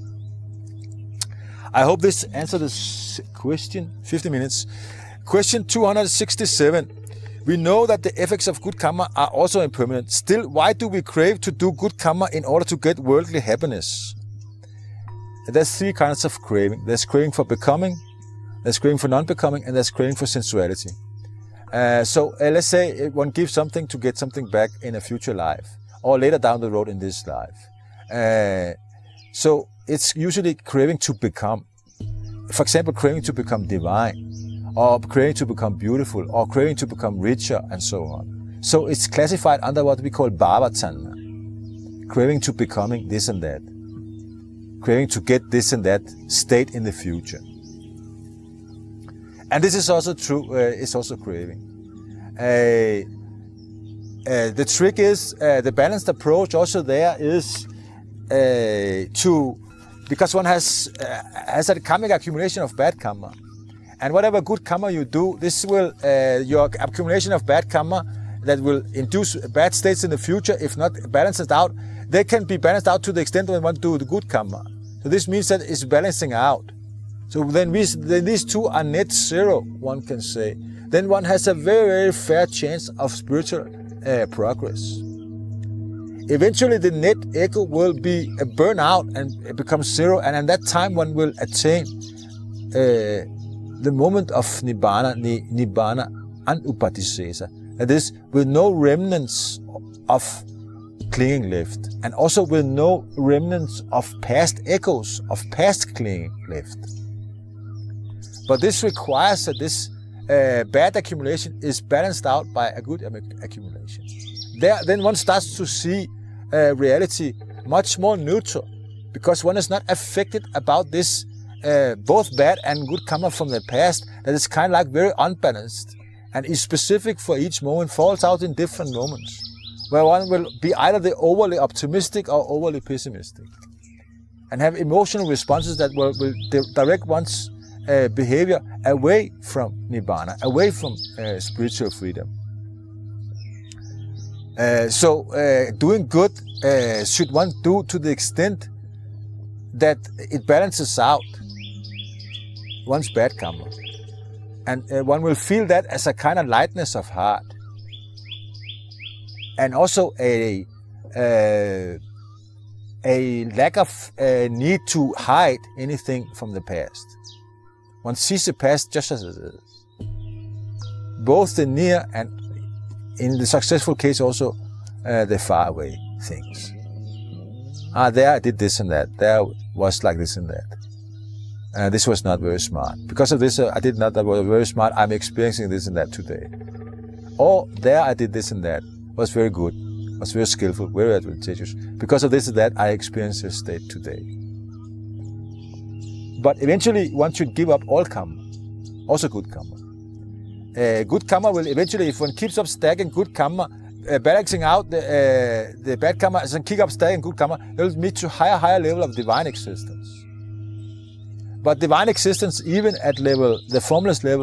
I hope this answered this question. 50 minutes. Question 267. We know that the effects of good karma are also impermanent. Still, why do we crave to do good karma in order to get worldly happiness? There's three kinds of craving. There's craving for becoming, there's craving for non-becoming, and there's craving for sensuality. So let's say one gives something to get something back in a future life, or later down the road in this life. So it's usually craving to become. For example, craving to become divine, or craving to become beautiful, or craving to become richer, and so on. So it's classified under what we call bhava-tanha, craving to becoming this and that, craving to get this and that state in the future. And this is also true, it's also craving. The trick is, the balanced approach also there is because one has a karmic accumulation of bad karma. And whatever good karma you do, this will, your accumulation of bad karma that will induce bad states in the future, if not balanced out, they can be balanced out to the extent when one do the good karma. So this means that it's balancing out. So then these two are net zero, one can say. Then one has a very, very fair chance of spiritual progress. Eventually the net ego will be burned out and become zero, and at that time one will attain the moment of Nibbana, Nibbana anupadisesa. That is, with no remnants of clinging left, and also with no remnants of past echoes, of past clinging left. But this requires that this bad accumulation is balanced out by a good accumulation. Then one starts to see reality much more neutral, because one is not affected about this both bad and good karma from the past, that is kind of like very unbalanced and is specific for each moment, falls out in different moments, where one will be either the overly optimistic or overly pessimistic, and have emotional responses that will direct one's behavior away from Nibbana, away from spiritual freedom. So doing good should one do to the extent that it balances out one's bad karma. And one will feel that as a kind of lightness of heart. And also a lack of need to hide anything from the past. One sees the past just as it is. Both the near and, in the successful case, also the far away things. There I did this and that. There was like this and that. This was not very smart. Because of this, I did not, that was very smart. I'm experiencing this and that today. Or there I did this and that. Was very good. Was very skillful, very advantageous. Because of this and that, I experienced this state today. But eventually, one should give up all karma, also good karma. Good karma will eventually, if one keeps up stacking good karma, balancing out the bad karma, and keep up stacking good karma, it will lead to higher level of divine existence. But divine existence, even at the formless levels,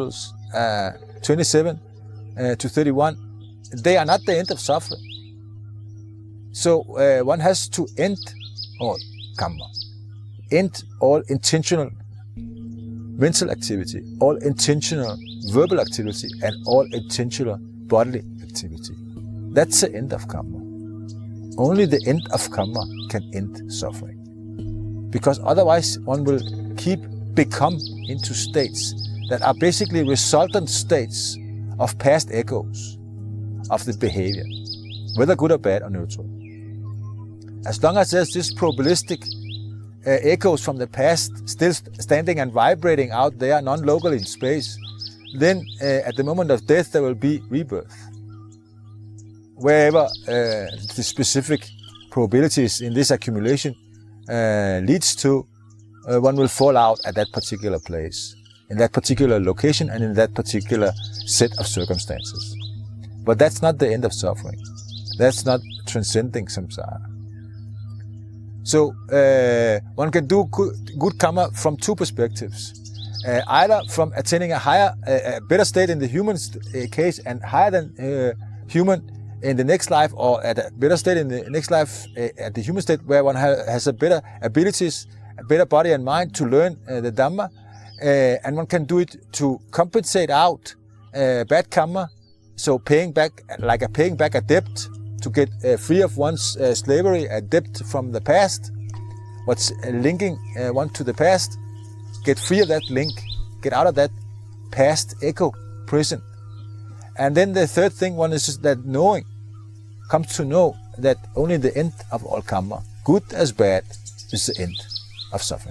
27 to 31, they are not the end of suffering. So one has to end all Kamma, end all intentional mental activity, all intentional verbal activity, and all intentional bodily activity. That's the end of Kamma. Only the end of Kamma can end suffering. Because otherwise one will become into states that are basically resultant states of past echoes of the behavior, whether good or bad or neutral. As long as there's this probabilistic echoes from the past still standing and vibrating out there non-locally in space, then at the moment of death there will be rebirth. Wherever the specific probabilities in this accumulation leads to, one will fall out at that particular place, in that particular location and in that particular set of circumstances. But that's not the end of suffering. That's not transcending samsara. So one can do good Kamma from two perspectives. Either from attaining a higher, better state in the human case and higher than human in the next life, or at a better state in the next life at the human state where one has a better abilities, a better body and mind to learn the Dhamma. And one can do it to compensate out bad Kamma, so paying back, like paying back a debt, to get free of one's slavery, a debt from the past, what's linking one to the past, get free of that link, get out of that past echo prison. And then the third thing one is that knowing, comes to know that only the end of all Kamma, good as bad, is the end of suffering.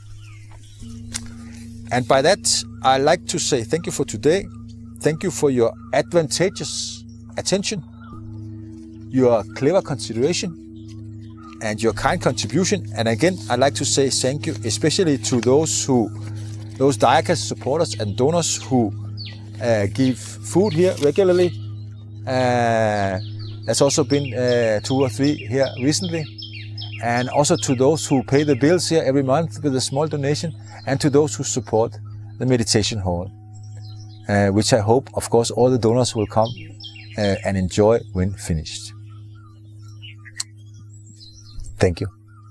And by that, I like to say thank you for today. Thank you for your advantageous attention, your clever consideration, and your kind contribution. And again, I'd like to say thank you, especially to those Dayakas supporters and donors who give food here regularly. There's also been 2 or 3 here recently. And also to those who pay the bills here every month with a small donation, and to those who support the meditation hall, which I hope, of course, all the donors will come and enjoy when finished. Thank you.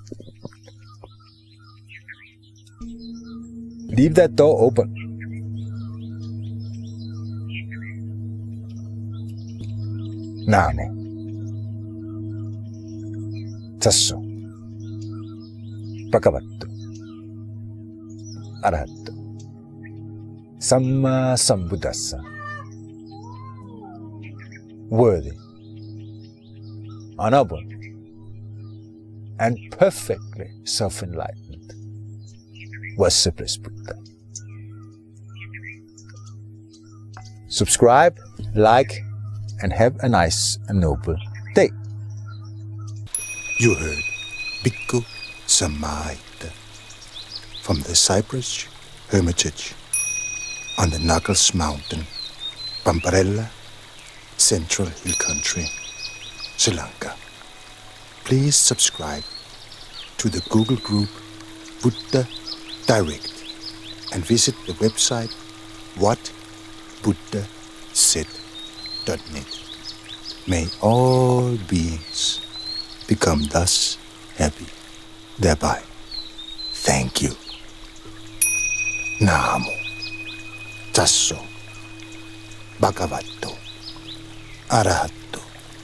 Leave that door open. Namo. Txt. Bhagavato. Arahato. Samma Sambuddhassa. Worthy, honorable, and perfectly self-enlightened was the blessed Buddha. Subscribe, like, and have a nice and noble day. You heard Bhikkhu Samahita from the Cypress Hermitage on the Knuckles Mountain, Pamparella, Central Hill Country, Sri Lanka. Please subscribe to the Google group Buddha Direct and visit the website whatbuddhasaid.net. May all beings become thus happy thereby. Thank you. Namo Tst Bhagavato Arahato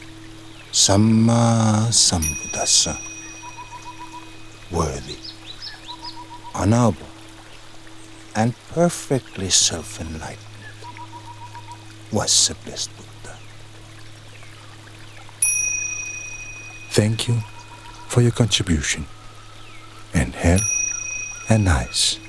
Samma Sambuddhassa. Worthy, honorable, and perfectly self-enlightened was the blessed Buddha. Thank you for your contribution, and have a nice